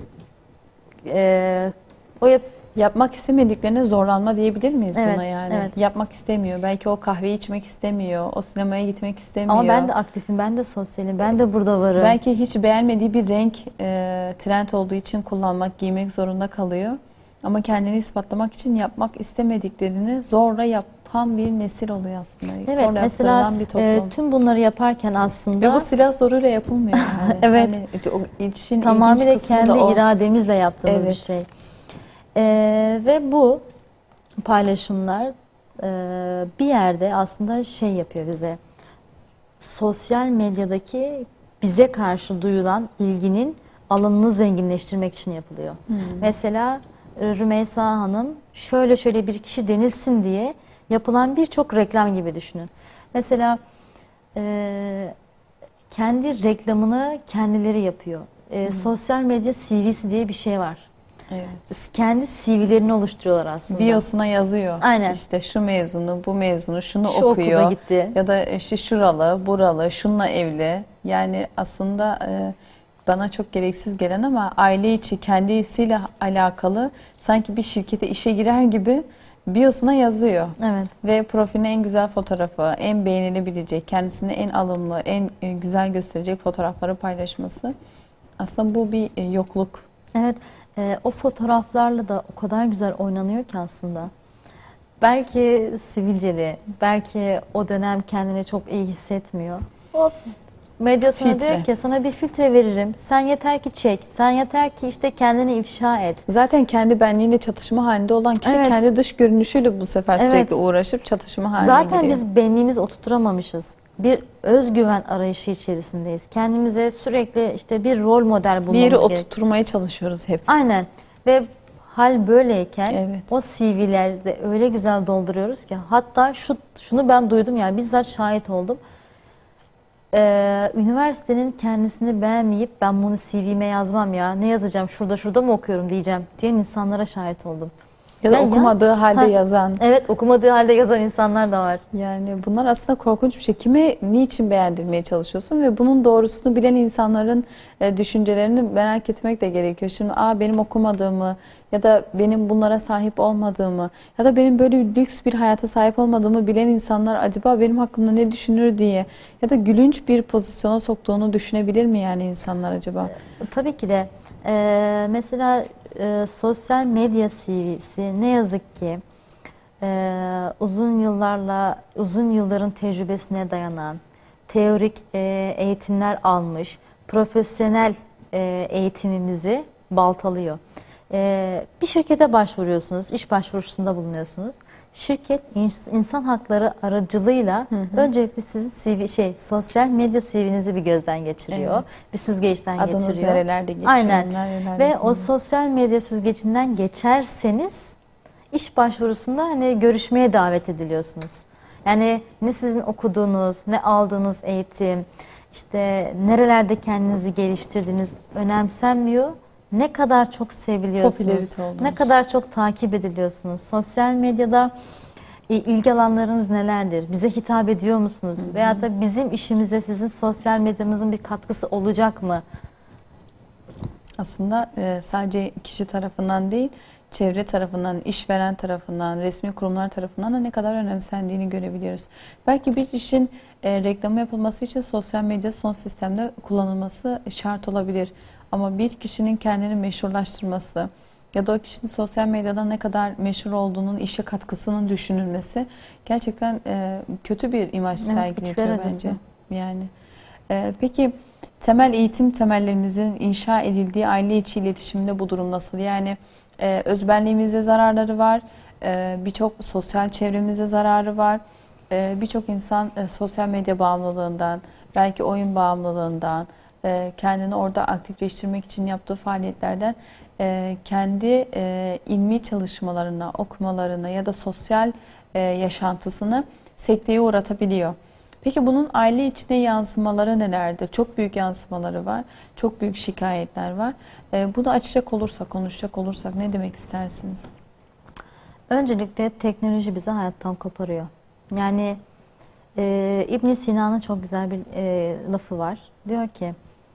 [SPEAKER 1] Yapmak istemediklerine zorlanma diyebilir miyiz
[SPEAKER 2] Evet,
[SPEAKER 1] buna yani?
[SPEAKER 2] evet.
[SPEAKER 1] Yapmak istemiyor. Belki o kahveyi içmek istemiyor. O sinemaya gitmek istemiyor.
[SPEAKER 2] Ama ben de aktifim, ben de sosyalim, ben de burada varım.
[SPEAKER 1] Belki hiç beğenmediği bir renk trend olduğu için kullanmak, giymek zorunda kalıyor. Ama kendini ispatlamak için yapmak istemediklerini zorla yapan bir nesil oluyor aslında.
[SPEAKER 2] Evet,
[SPEAKER 1] zorla
[SPEAKER 2] mesela
[SPEAKER 1] yaptırılan bir toplum.
[SPEAKER 2] tüm bunları yaparken aslında
[SPEAKER 1] Ve bu silah zoruyla yapılmıyor yani.
[SPEAKER 2] Evet.
[SPEAKER 1] Yani o işin
[SPEAKER 2] tamamıyla
[SPEAKER 1] ilginç kısmı
[SPEAKER 2] kendi
[SPEAKER 1] da o.
[SPEAKER 2] irademizle yaptığımız bir
[SPEAKER 1] Evet.
[SPEAKER 2] şey. Ve bu paylaşımlar bir yerde aslında şey yapıyor bize. Sosyal medyadaki bize karşı duyulan ilginin alanını zenginleştirmek için yapılıyor. Mesela Rümeysa Hanım şöyle şöyle bir kişi denilsin diye yapılan birçok reklam gibi düşünün. Mesela kendi reklamını kendileri yapıyor. Sosyal medya CV'si diye bir şey var.
[SPEAKER 1] Evet.
[SPEAKER 2] Kendi CV'lerini oluşturuyorlar aslında.
[SPEAKER 1] Biosuna yazıyor.
[SPEAKER 2] Aynen.
[SPEAKER 1] İşte şu mezunu, bu mezunu, şunu
[SPEAKER 2] Şu
[SPEAKER 1] okuyor.
[SPEAKER 2] okula gitti.
[SPEAKER 1] Ya da işte şuralı, buralı, şununla evli. Yani aslında bana çok gereksiz gelen ama aile içi kendisiyle alakalı sanki bir şirkete işe girer gibi biosuna yazıyor.
[SPEAKER 2] Evet.
[SPEAKER 1] Ve profiline en güzel fotoğrafı, en beğenilebilecek, kendisini en alımlı, en güzel gösterecek fotoğrafları paylaşması. Aslında bu bir yokluk.
[SPEAKER 2] Evet. O fotoğraflarla da o kadar güzel oynanıyor ki aslında. Belki sivilceli, belki o dönem kendini çok iyi hissetmiyor. O medyasına
[SPEAKER 1] Filtre.
[SPEAKER 2] diyor ki sana bir filtre veririm. Sen yeter ki çek. Sen yeter ki işte kendini ifşa et.
[SPEAKER 1] Zaten kendi benliğiyle çatışma halinde olan kişi
[SPEAKER 2] Evet.
[SPEAKER 1] kendi dış görünüşüyle bu sefer
[SPEAKER 2] Evet.
[SPEAKER 1] sürekli uğraşıp çatışma haline
[SPEAKER 2] Zaten
[SPEAKER 1] giriyor.
[SPEAKER 2] biz benliğimizi oturtturamamışız. Bir özgüven arayışı içerisindeyiz. Kendimize sürekli işte bir rol model bulmamız
[SPEAKER 1] bir yeri
[SPEAKER 2] gerekiyor.
[SPEAKER 1] oturtturmaya çalışıyoruz hep.
[SPEAKER 2] Aynen. Ve hal böyleyken
[SPEAKER 1] Evet.
[SPEAKER 2] o CV'lerde öyle güzel dolduruyoruz ki hatta şunu ben duydum yani bizzat şahit oldum. Üniversitenin kendisini beğenmeyip ben bunu CV'me yazmam ya ne yazacağım şurada mı okuyorum diyeceğim diyen insanlara şahit oldum.
[SPEAKER 1] Ya da
[SPEAKER 2] Ya
[SPEAKER 1] okumadığı
[SPEAKER 2] yaz.
[SPEAKER 1] halde
[SPEAKER 2] Ha.
[SPEAKER 1] yazan.
[SPEAKER 2] Evet okumadığı halde yazan insanlar da var.
[SPEAKER 1] Yani bunlar aslında korkunç bir şey. Kime, niçin beğendirmeye çalışıyorsun ve bunun doğrusunu bilen insanların düşüncelerini merak etmek de gerekiyor. Şimdi benim okumadığımı ya da benim bunlara sahip olmadığımı ya da benim böyle lüks bir hayata sahip olmadığımı bilen insanlar acaba benim hakkımda ne düşünür diye ya da gülünç bir pozisyona soktuğunu düşünebilir mi yani insanlar acaba?
[SPEAKER 2] Tabii ki de mesela sosyal medya CV'si ne yazık ki uzun yılların tecrübesine dayanan, teorik eğitimler almış, profesyonel eğitimimizi baltalıyor. Bir şirkete başvuruyorsunuz, iş başvurusunda bulunuyorsunuz. Şirket insan hakları aracılığıyla öncelikle sizin sosyal medya CV'nizi bir gözden geçiriyor.
[SPEAKER 1] Evet.
[SPEAKER 2] Bir süzgeçten
[SPEAKER 1] Adınız
[SPEAKER 2] geçiriyor.
[SPEAKER 1] nerelerde geçiyor?
[SPEAKER 2] Aynen.
[SPEAKER 1] Nerelerde
[SPEAKER 2] Ve o
[SPEAKER 1] kullanıyorsunuz?
[SPEAKER 2] sosyal medya süzgecinden geçerseniz iş başvurusunda hani görüşmeye davet ediliyorsunuz. Yani ne sizin okuduğunuz, ne aldığınız eğitim, işte nerelerde kendinizi geliştirdiğiniz önemsenmiyor. Ne kadar çok seviliyorsunuz,
[SPEAKER 1] Popülerite oldunuz.
[SPEAKER 2] ne kadar çok takip ediliyorsunuz. Sosyal medyada ilgi alanlarınız nelerdir? Bize hitap ediyor musunuz? Veya da bizim işimize sizin sosyal medyanızın bir katkısı olacak mı?
[SPEAKER 1] Aslında sadece kişi tarafından değil, çevre tarafından, işveren tarafından, resmi kurumlar tarafından da ne kadar önemsendiğini görebiliyoruz. Belki bir işin reklamı yapılması için sosyal medya son sistemde kullanılması şart olabilir. Ama bir kişinin kendini meşhurlaştırması ya da o kişinin sosyal medyada ne kadar meşhur olduğunun, işe katkısının düşünülmesi gerçekten kötü bir imaj sergiletiyor bence. Yani peki temel eğitim temellerimizin inşa edildiği aile içi iletişimde bu durum nasıl? Yani özbenliğimize zararları var, birçok sosyal çevremize zararı var. Birçok insan sosyal medya bağımlılığından, belki oyun bağımlılığından, kendini orada aktifleştirmek için yaptığı faaliyetlerden kendi ilmi çalışmalarına, okumalarına ya da sosyal yaşantısını sekteye uğratabiliyor. Peki bunun aile içine yansımaları nelerdir? Çok büyük yansımaları var, çok büyük şikayetler var. Bunu açacak olursak, konuşacak olursak ne demek istersiniz?
[SPEAKER 2] Öncelikle teknoloji bizi hayattan koparıyor. Yani İbn Sina'nın çok güzel bir lafı var. Diyor ki,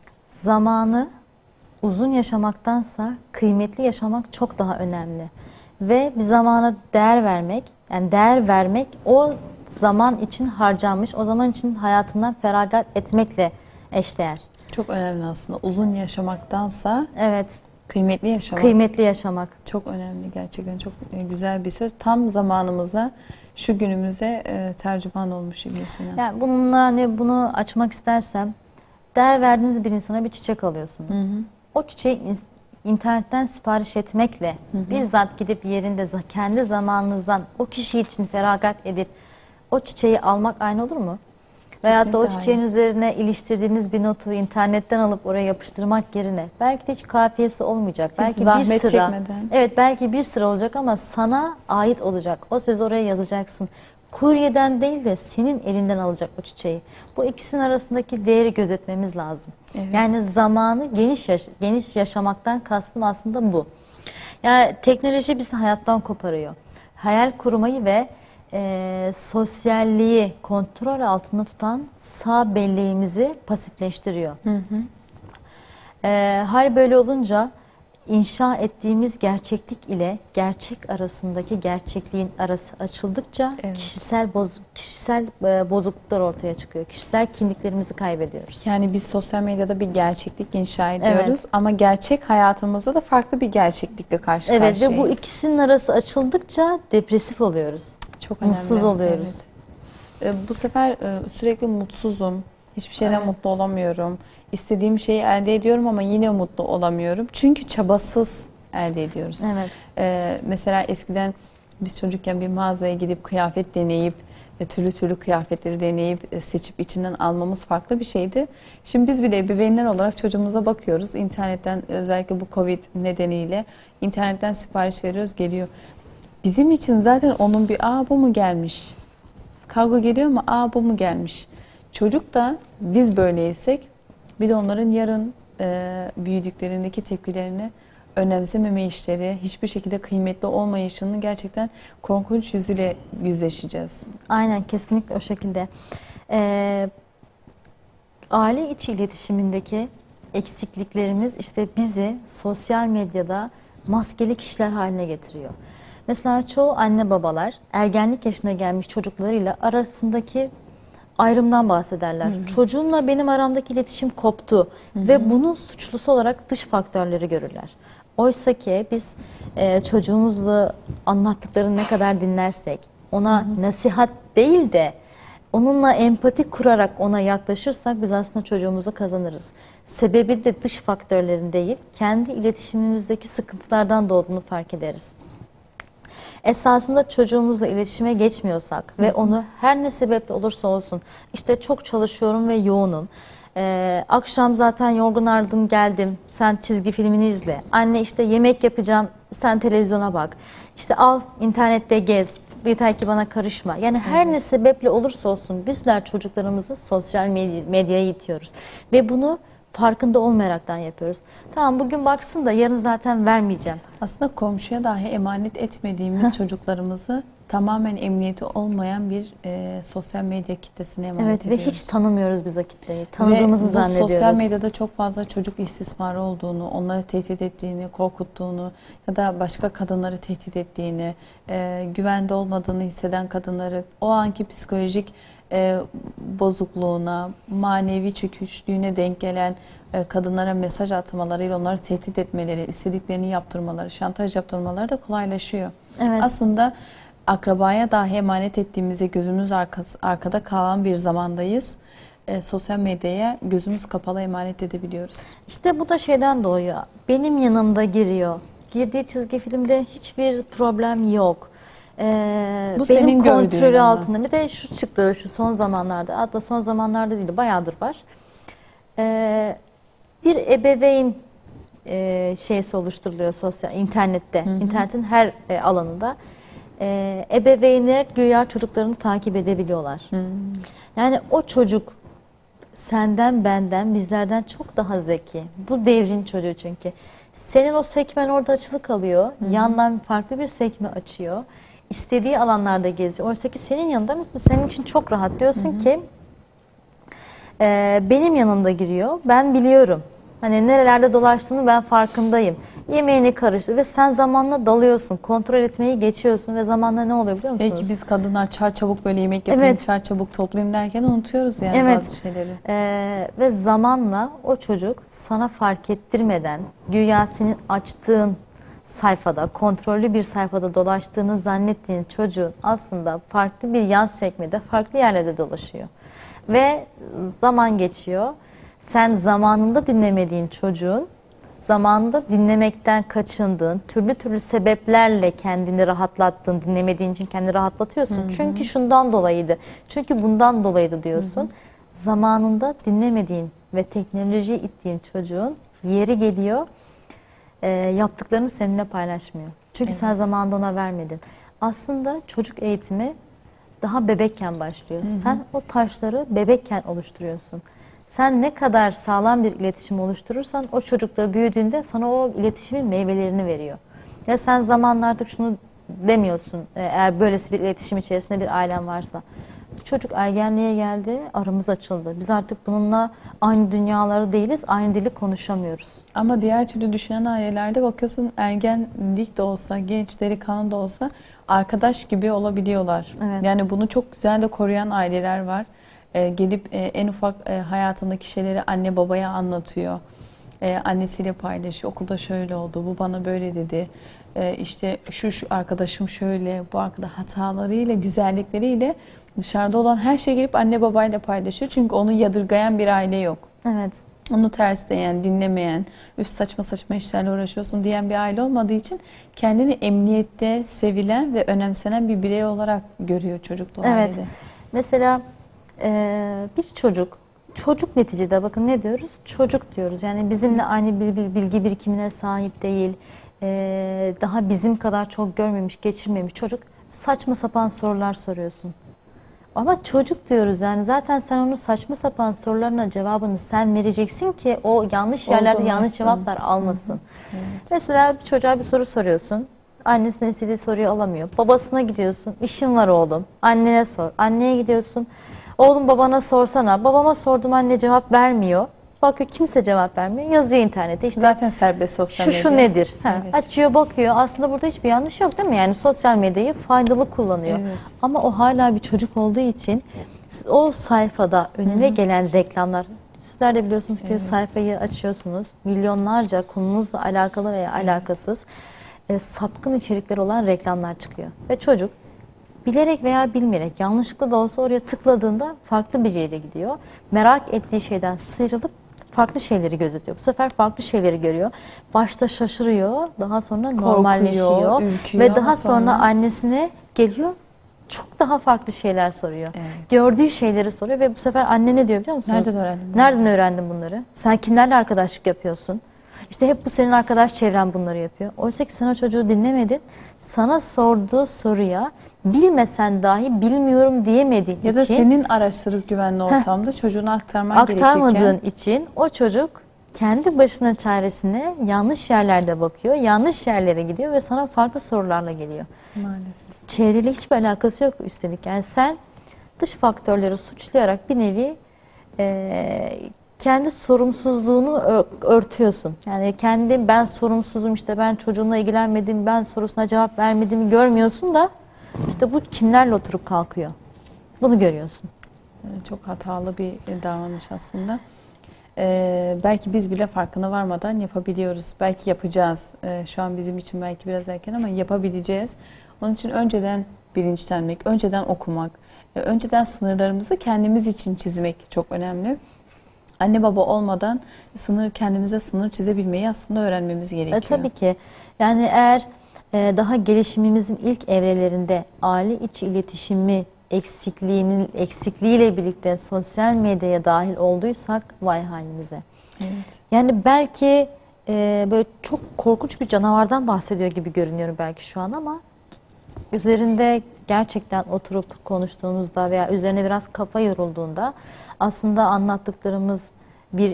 [SPEAKER 2] zamanı uzun yaşamaktansa kıymetli yaşamak çok daha önemli. Ve bir zamana değer vermek, yani değer vermek o zaman için harcanmış, o zaman için hayatından feragat etmekle eşdeğer.
[SPEAKER 1] Çok önemli aslında. Uzun yaşamaktansa
[SPEAKER 2] evet,
[SPEAKER 1] kıymetli yaşamak.
[SPEAKER 2] Kıymetli yaşamak.
[SPEAKER 1] Çok önemli gerçekten. Çok güzel bir söz. Tam zamanımıza, şu günümüze tercüman olmuş İbn Sina.
[SPEAKER 2] Yani bununla bunu açmak istersem, değer verdiğiniz bir insana bir çiçek alıyorsunuz. Hı hı. O çiçeği internetten sipariş etmekle, bizzat gidip yerinde kendi zamanınızdan o kişi için feragat edip o çiçeği almak aynı olur mu? Veyahut da o çiçeğin üzerine iliştirdiğiniz bir notu internetten alıp oraya yapıştırmak yerine belki de hiç kafiyesi olmayacak. Belki
[SPEAKER 1] zahmet
[SPEAKER 2] bir sıra,
[SPEAKER 1] çekmeden.
[SPEAKER 2] Evet, belki bir sıra olacak ama sana ait olacak. O sözü oraya yazacaksın. Kuryeden değil de senin elinden alacak o çiçeği. Bu ikisinin arasındaki değeri gözetmemiz lazım. Evet. Yani zamanı geniş yaşamaktan kastım aslında bu. Yani teknoloji bizi hayattan koparıyor. Hayal kurmayı ve sosyalliği kontrol altında tutan sağ belleğimizi pasifleştiriyor. Hı hı. Hal böyle olunca inşa ettiğimiz gerçeklik ile gerçek arasındaki gerçekliğin arası açıldıkça evet, kişisel bozukluklar ortaya çıkıyor. Kişisel kimliklerimizi kaybediyoruz.
[SPEAKER 1] Yani biz sosyal medyada bir gerçeklik inşa ediyoruz, evet, ama gerçek hayatımızda da farklı bir gerçeklikle karşı karşıyayız.
[SPEAKER 2] Evet, ve bu ikisinin arası açıldıkça depresif oluyoruz.
[SPEAKER 1] Çok önemli.
[SPEAKER 2] Mutsuz oluyoruz.
[SPEAKER 1] Evet. Bu sefer sürekli mutsuzum. Hiçbir şeyden evet, mutlu olamıyorum. İstediğim şeyi elde ediyorum ama yine mutlu olamıyorum. Çünkü çabasız elde ediyoruz. Evet. Mesela eskiden biz çocukken bir mağazaya gidip kıyafet deneyip, türlü türlü kıyafetleri deneyip seçip içinden almamız farklı bir şeydi. Şimdi biz bile ebeveynler olarak çocuğumuza bakıyoruz. İnternetten, özellikle bu Covid nedeniyle internetten sipariş veriyoruz, geliyor. Bizim için zaten onun bir bu mu gelmiş? Kargo geliyor mu? Bu mu gelmiş? Çocuk da biz böyleysek bir de onların yarın büyüdüklerindeki tepkilerini önemsememe işleri, hiçbir şekilde kıymetli olmayışının gerçekten korkunç yüzüyle yüzleşeceğiz.
[SPEAKER 2] Aynen, kesinlikle o şekilde. Aile içi iletişimindeki eksikliklerimiz işte bizi sosyal medyada maskeli kişiler haline getiriyor. Mesela çoğu anne babalar ergenlik yaşına gelmiş çocuklarıyla arasındaki ayrımdan bahsederler. Hı hı. Çocuğumla benim aramdaki iletişim koptu, hı hı, ve bunun suçlusu olarak dış faktörleri görürler. Oysa ki biz çocuğumuzla anlattıklarını ne kadar dinlersek, ona, hı hı, nasihat değil de onunla empati kurarak ona yaklaşırsak biz aslında çocuğumuzu kazanırız. Sebebi de dış faktörlerin değil, kendi iletişimimizdeki sıkıntılardan doğduğunu fark ederiz. Esasında çocuğumuzla iletişime geçmiyorsak ve onu her ne sebeple olursa olsun, işte çok çalışıyorum ve yoğunum, akşam zaten yorgun argın geldim, sen çizgi filmini izle, anne işte yemek yapacağım, sen televizyona bak, işte al internette gez, yeter ki bana karışma. Yani her ne sebeple olursa olsun bizler çocuklarımızı sosyal medyaya itiyoruz ve bunu farkında olmayaraktan yapıyoruz. Tamam, bugün baksın da yarın zaten vermeyeceğim.
[SPEAKER 1] Aslında komşuya dahi emanet etmediğimiz çocuklarımızı tamamen emniyeti olmayan bir sosyal medya kitlesine emanet
[SPEAKER 2] Evet
[SPEAKER 1] ediyoruz.
[SPEAKER 2] ve hiç tanımıyoruz biz o kitleyi. Tanıdığımızı zannediyoruz.
[SPEAKER 1] Sosyal medyada çok fazla çocuk istismarı olduğunu, onları tehdit ettiğini, korkuttuğunu ya da başka kadınları tehdit ettiğini, güvende olmadığını hisseden kadınları o anki psikolojik bozukluğuna, manevi çöküşlüğüne denk gelen kadınlara mesaj atmalarıyla onları tehdit etmeleri, istediklerini yaptırmaları, şantaj yaptırmaları da kolaylaşıyor.
[SPEAKER 2] Evet.
[SPEAKER 1] Aslında akrabaya dahi emanet ettiğimizde gözümüz arkada kalan bir zamandayız. Sosyal medyaya gözümüz kapalı emanet edebiliyoruz.
[SPEAKER 2] İşte bu da şeyden doğuyor. Benim yanımda giriyor. Girdiği çizgi filmde hiçbir problem yok.
[SPEAKER 1] Bu
[SPEAKER 2] benim
[SPEAKER 1] senin
[SPEAKER 2] kontrolü
[SPEAKER 1] gördüğün ama.
[SPEAKER 2] altında. Bir de şu çıktı şu son zamanlarda. Hatta son zamanlarda değil, bayağıdır var. Bir ebeveyn şeysi oluşturuluyor sosyal internette. İnternetin her alanında. Ebeveynler güya çocuklarını takip edebiliyorlar. Yani o çocuk senden, benden, bizlerden çok daha zeki. Bu devrin çocuğu çünkü. Senin o sekmen orada açılı kalıyor. Yandan farklı bir sekme açıyor. İstediği alanlarda geziyor. Oysa ki senin yanında senin için çok rahat. Diyorsun ki benim yanımda giriyor. Ben biliyorum. Hani nerelerde dolaştığını ben farkındayım. Yemeğini karıştı ve sen zamanla dalıyorsun. Kontrol etmeyi geçiyorsun ve zamanla ne oluyor biliyor musunuz?
[SPEAKER 1] Belki biz kadınlar çarçabuk böyle yemek yapayım,
[SPEAKER 2] Evet.
[SPEAKER 1] çarçabuk toplayayım derken unutuyoruz yani
[SPEAKER 2] Evet.
[SPEAKER 1] bazı şeyleri.
[SPEAKER 2] Ve zamanla o çocuk sana fark ettirmeden güya senin açtığın sayfada, kontrollü bir sayfada dolaştığını zannettiğin çocuğun aslında farklı bir yan sekmede, farklı yerlerde dolaşıyor. Ve zaman geçiyor. Sen zamanında dinlemediğin çocuğun, zamanında dinlemekten kaçındığın, türlü türlü sebeplerle kendini rahatlattığın, dinlemediğin için kendini rahatlatıyorsun. Çünkü şundan dolayıydı, çünkü bundan dolayıydı diyorsun. Zamanında dinlemediğin ve teknolojiye ittiğin çocuğun yeri geliyor, yaptıklarını seninle paylaşmıyor. Çünkü sen zamanında ona vermedin. Aslında çocuk eğitimi daha bebekken başlıyor. Sen o taşları bebekken oluşturuyorsun. Sen ne kadar sağlam bir iletişim oluşturursan o çocuk da büyüdüğünde sana o iletişimin meyvelerini veriyor. Ya sen zamanla artık şunu demiyorsun, eğer böylesi bir iletişim içerisinde bir ailen varsa. Bu çocuk ergenliğe geldi, aramız açıldı. Biz artık bununla aynı dünyaları değiliz, aynı dili konuşamıyoruz.
[SPEAKER 1] Ama diğer türlü düşünen ailelerde bakıyorsun ergenlik de olsa, genç delikanlı da olsa arkadaş gibi olabiliyorlar.
[SPEAKER 2] Evet.
[SPEAKER 1] Yani bunu çok güzel de koruyan aileler var. Gelip en ufak hayatındaki şeyleri anne babaya anlatıyor. Annesiyle paylaşıyor. Okulda şöyle oldu, bu bana böyle dedi. İşte şu arkadaşım şöyle, bu arkadaş hatalarıyla, güzellikleriyle dışarıda olan her şeyi gelip anne babayla paylaşıyor. Çünkü onu yadırgayan bir aile yok.
[SPEAKER 2] Evet.
[SPEAKER 1] Onu tersleyen, dinlemeyen, üf saçma saçma işlerle uğraşıyorsun diyen bir aile olmadığı için kendini emniyette sevilen ve önemsenen bir birey olarak görüyor çocuk da o
[SPEAKER 2] Evet.
[SPEAKER 1] ailede.
[SPEAKER 2] Mesela bir çocuk neticede bakın ne diyoruz? Çocuk diyoruz. Yani bizimle aynı bir bilgi birikimine sahip değil. Daha bizim kadar çok görmemiş, geçirmemiş çocuk. Saçma sapan sorular soruyorsun. Ama çocuk diyoruz yani zaten sen onun saçma sapan sorularına cevabını sen vereceksin ki o yanlış yerlerde yanlış cevaplar almasın.
[SPEAKER 1] Evet.
[SPEAKER 2] Mesela bir çocuğa bir soru soruyorsun. Annesine istediği soruyu alamıyor. Babasına gidiyorsun. İşin var oğlum. Annene sor. Anneye gidiyorsun. Oğlum babana sorsana. Babama sordum anne cevap vermiyor. Bakıyor kimse cevap vermiyor. Yazıyor internete işte.
[SPEAKER 1] Zaten serbest sosyal medya.
[SPEAKER 2] Şu nedir?
[SPEAKER 1] Evet.
[SPEAKER 2] Açıyor bakıyor. Aslında burada hiçbir yanlış yok değil mi? Yani sosyal medyayı faydalı kullanıyor.
[SPEAKER 1] Evet.
[SPEAKER 2] Ama o hala bir çocuk olduğu için o sayfada önüne gelen reklamlar. Sizler de biliyorsunuz ki sayfayı açıyorsunuz. Milyonlarca konunuzla alakalı veya alakasız sapkın içerikleri olan reklamlar çıkıyor. Ve çocuk bilerek veya bilmeyerek yanlışlıkla da olsa oraya tıkladığında farklı bir yere gidiyor. Merak ettiği şeyden sıyrılıp farklı şeyleri gözetiyor. Bu sefer farklı şeyleri görüyor. Başta şaşırıyor, daha sonra normalleşiyor.
[SPEAKER 1] ürküyor,
[SPEAKER 2] Ve daha sonra annesine geliyor, çok daha farklı şeyler soruyor.
[SPEAKER 1] Evet.
[SPEAKER 2] Gördüğü şeyleri soruyor ve bu sefer anne ne diyor biliyor musunuz?
[SPEAKER 1] Nereden öğrendin bunu?
[SPEAKER 2] Nereden öğrendin bunları? Sen kimlerle arkadaşlık yapıyorsun? İşte hep bu senin arkadaş çevren bunları yapıyor. Oysa ki sen o çocuğu dinlemedin. Sana sorduğu soruya bilmesen dahi bilmiyorum diyemediğin
[SPEAKER 1] Ya da
[SPEAKER 2] için,
[SPEAKER 1] senin araştırıp güvenli ortamda çocuğuna aktarman
[SPEAKER 2] aktarmadığın
[SPEAKER 1] gerekirken
[SPEAKER 2] için o çocuk kendi başına çaresine yanlış yerlerde bakıyor, yanlış yerlere gidiyor ve sana farklı sorularla geliyor.
[SPEAKER 1] Maalesef.
[SPEAKER 2] Çevreyle hiçbir alakası yok üstelik. Yani sen dış faktörleri suçlayarak bir nevi kendi sorumsuzluğunu örtüyorsun. Yani kendi ben sorumsuzum, işte ben çocuğumla ilgilenmedim, ben sorusuna cevap vermediğimi görmüyorsun da işte bu kimlerle oturup kalkıyor. Bunu görüyorsun.
[SPEAKER 1] Çok hatalı bir davranış aslında. Belki biz bile farkına varmadan yapabiliyoruz. Belki yapacağız. Şu an bizim için belki biraz erken ama yapabileceğiz. Onun için önceden bilinçlenmek, önceden okumak, önceden sınırlarımızı kendimiz için çizmek çok önemli. Anne baba olmadan kendimize sınır çizebilmeyi aslında öğrenmemiz gerekiyor.
[SPEAKER 2] Tabii ki. Yani eğer daha gelişimimizin ilk evrelerinde aile içi iletişimi eksikliğiyle birlikte sosyal medyaya dahil olduysak vay halimize.
[SPEAKER 1] Evet.
[SPEAKER 2] Yani belki böyle çok korkunç bir canavardan bahsediyor gibi görünüyorum belki şu an ama üzerinde gerçekten oturup konuştuğumuzda veya üzerine biraz kafa yorulduğunda aslında anlattıklarımız bir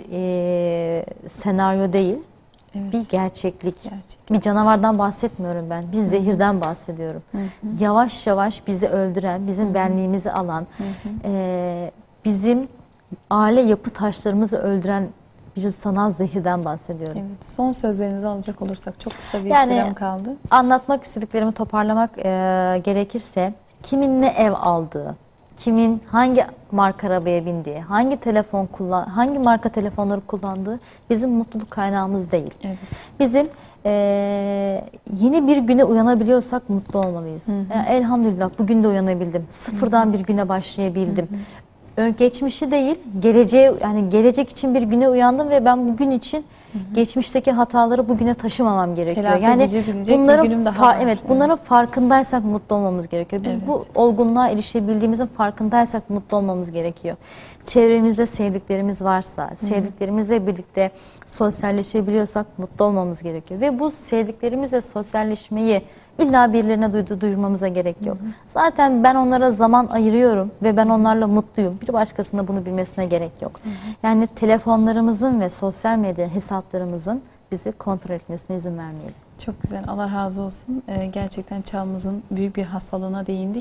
[SPEAKER 2] senaryo değil,
[SPEAKER 1] Evet.
[SPEAKER 2] bir gerçeklik. Bir canavardan bahsetmiyorum ben, bir zehirden bahsediyorum.
[SPEAKER 1] Hı hı.
[SPEAKER 2] Yavaş yavaş bizi öldüren, bizim benliğimizi alan, bizim aile yapı taşlarımızı öldüren bir sanal zehirden bahsediyorum.
[SPEAKER 1] Evet. Son sözlerinizi alacak olursak çok kısa bir
[SPEAKER 2] Yani,
[SPEAKER 1] sürem kaldı.
[SPEAKER 2] Anlatmak istediklerimi toparlamak gerekirse kimin ne ev aldığı, kimin hangi marka arabaya bindiği, hangi marka telefonları kullandığı bizim mutluluk kaynağımız değil.
[SPEAKER 1] Evet.
[SPEAKER 2] Bizim yeni bir güne uyanabiliyorsak mutlu olmalıyız.
[SPEAKER 1] Hı hı.
[SPEAKER 2] Yani elhamdülillah bugün de uyanabildim. Sıfırdan bir güne başlayabildim. Geçmişi değil, geleceğe, yani gelecek için bir güne uyandım ve ben bugün için geçmişteki hataları bugüne taşımamam gerekiyor.
[SPEAKER 1] Telafi
[SPEAKER 2] Yani
[SPEAKER 1] edebilecek
[SPEAKER 2] bunların
[SPEAKER 1] bir günüm daha var.
[SPEAKER 2] evet, bunların farkındaysak mutlu olmamız gerekiyor. Biz
[SPEAKER 1] Evet.
[SPEAKER 2] bu olgunluğa erişebildiğimizin farkındaysak mutlu olmamız gerekiyor. Çevremizde sevdiklerimiz varsa, sevdiklerimizle birlikte sosyalleşebiliyorsak mutlu olmamız gerekiyor. Ve bu sevdiklerimizle sosyalleşmeyi illa birilerine duymamıza gerek yok. Zaten ben onlara zaman ayırıyorum ve ben onlarla mutluyum. Bir başkasına bunu bilmesine gerek yok. Yani telefonlarımızın ve sosyal medya hesaplarımızın bizi kontrol etmesine izin vermeyelim.
[SPEAKER 1] Çok güzel. Allah razı olsun. Gerçekten çağımızın büyük bir hastalığına değindik.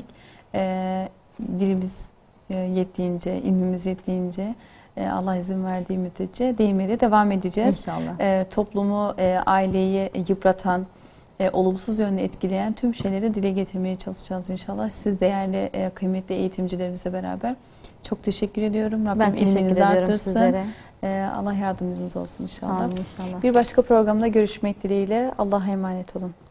[SPEAKER 1] Dilimiz yettiğince, ilmimiz yettiğince, Allah izin verdiği müddetçe değinmeye de devam edeceğiz.
[SPEAKER 2] İnşallah.
[SPEAKER 1] Toplumu, aileyi yıpratan, olumsuz yönde etkileyen tüm şeyleri dile getirmeye çalışacağız inşallah. Siz değerli, kıymetli eğitimcilerimizle beraber. Çok teşekkür ediyorum. Rabbim
[SPEAKER 2] Ben teşekkür
[SPEAKER 1] ilminizi
[SPEAKER 2] ediyorum
[SPEAKER 1] arttırsın.
[SPEAKER 2] sizlere.
[SPEAKER 1] Allah yardımcınız olsun inşallah.
[SPEAKER 2] Amin inşallah.
[SPEAKER 1] Bir başka programda görüşmek dileğiyle. Allah'a emanet olun.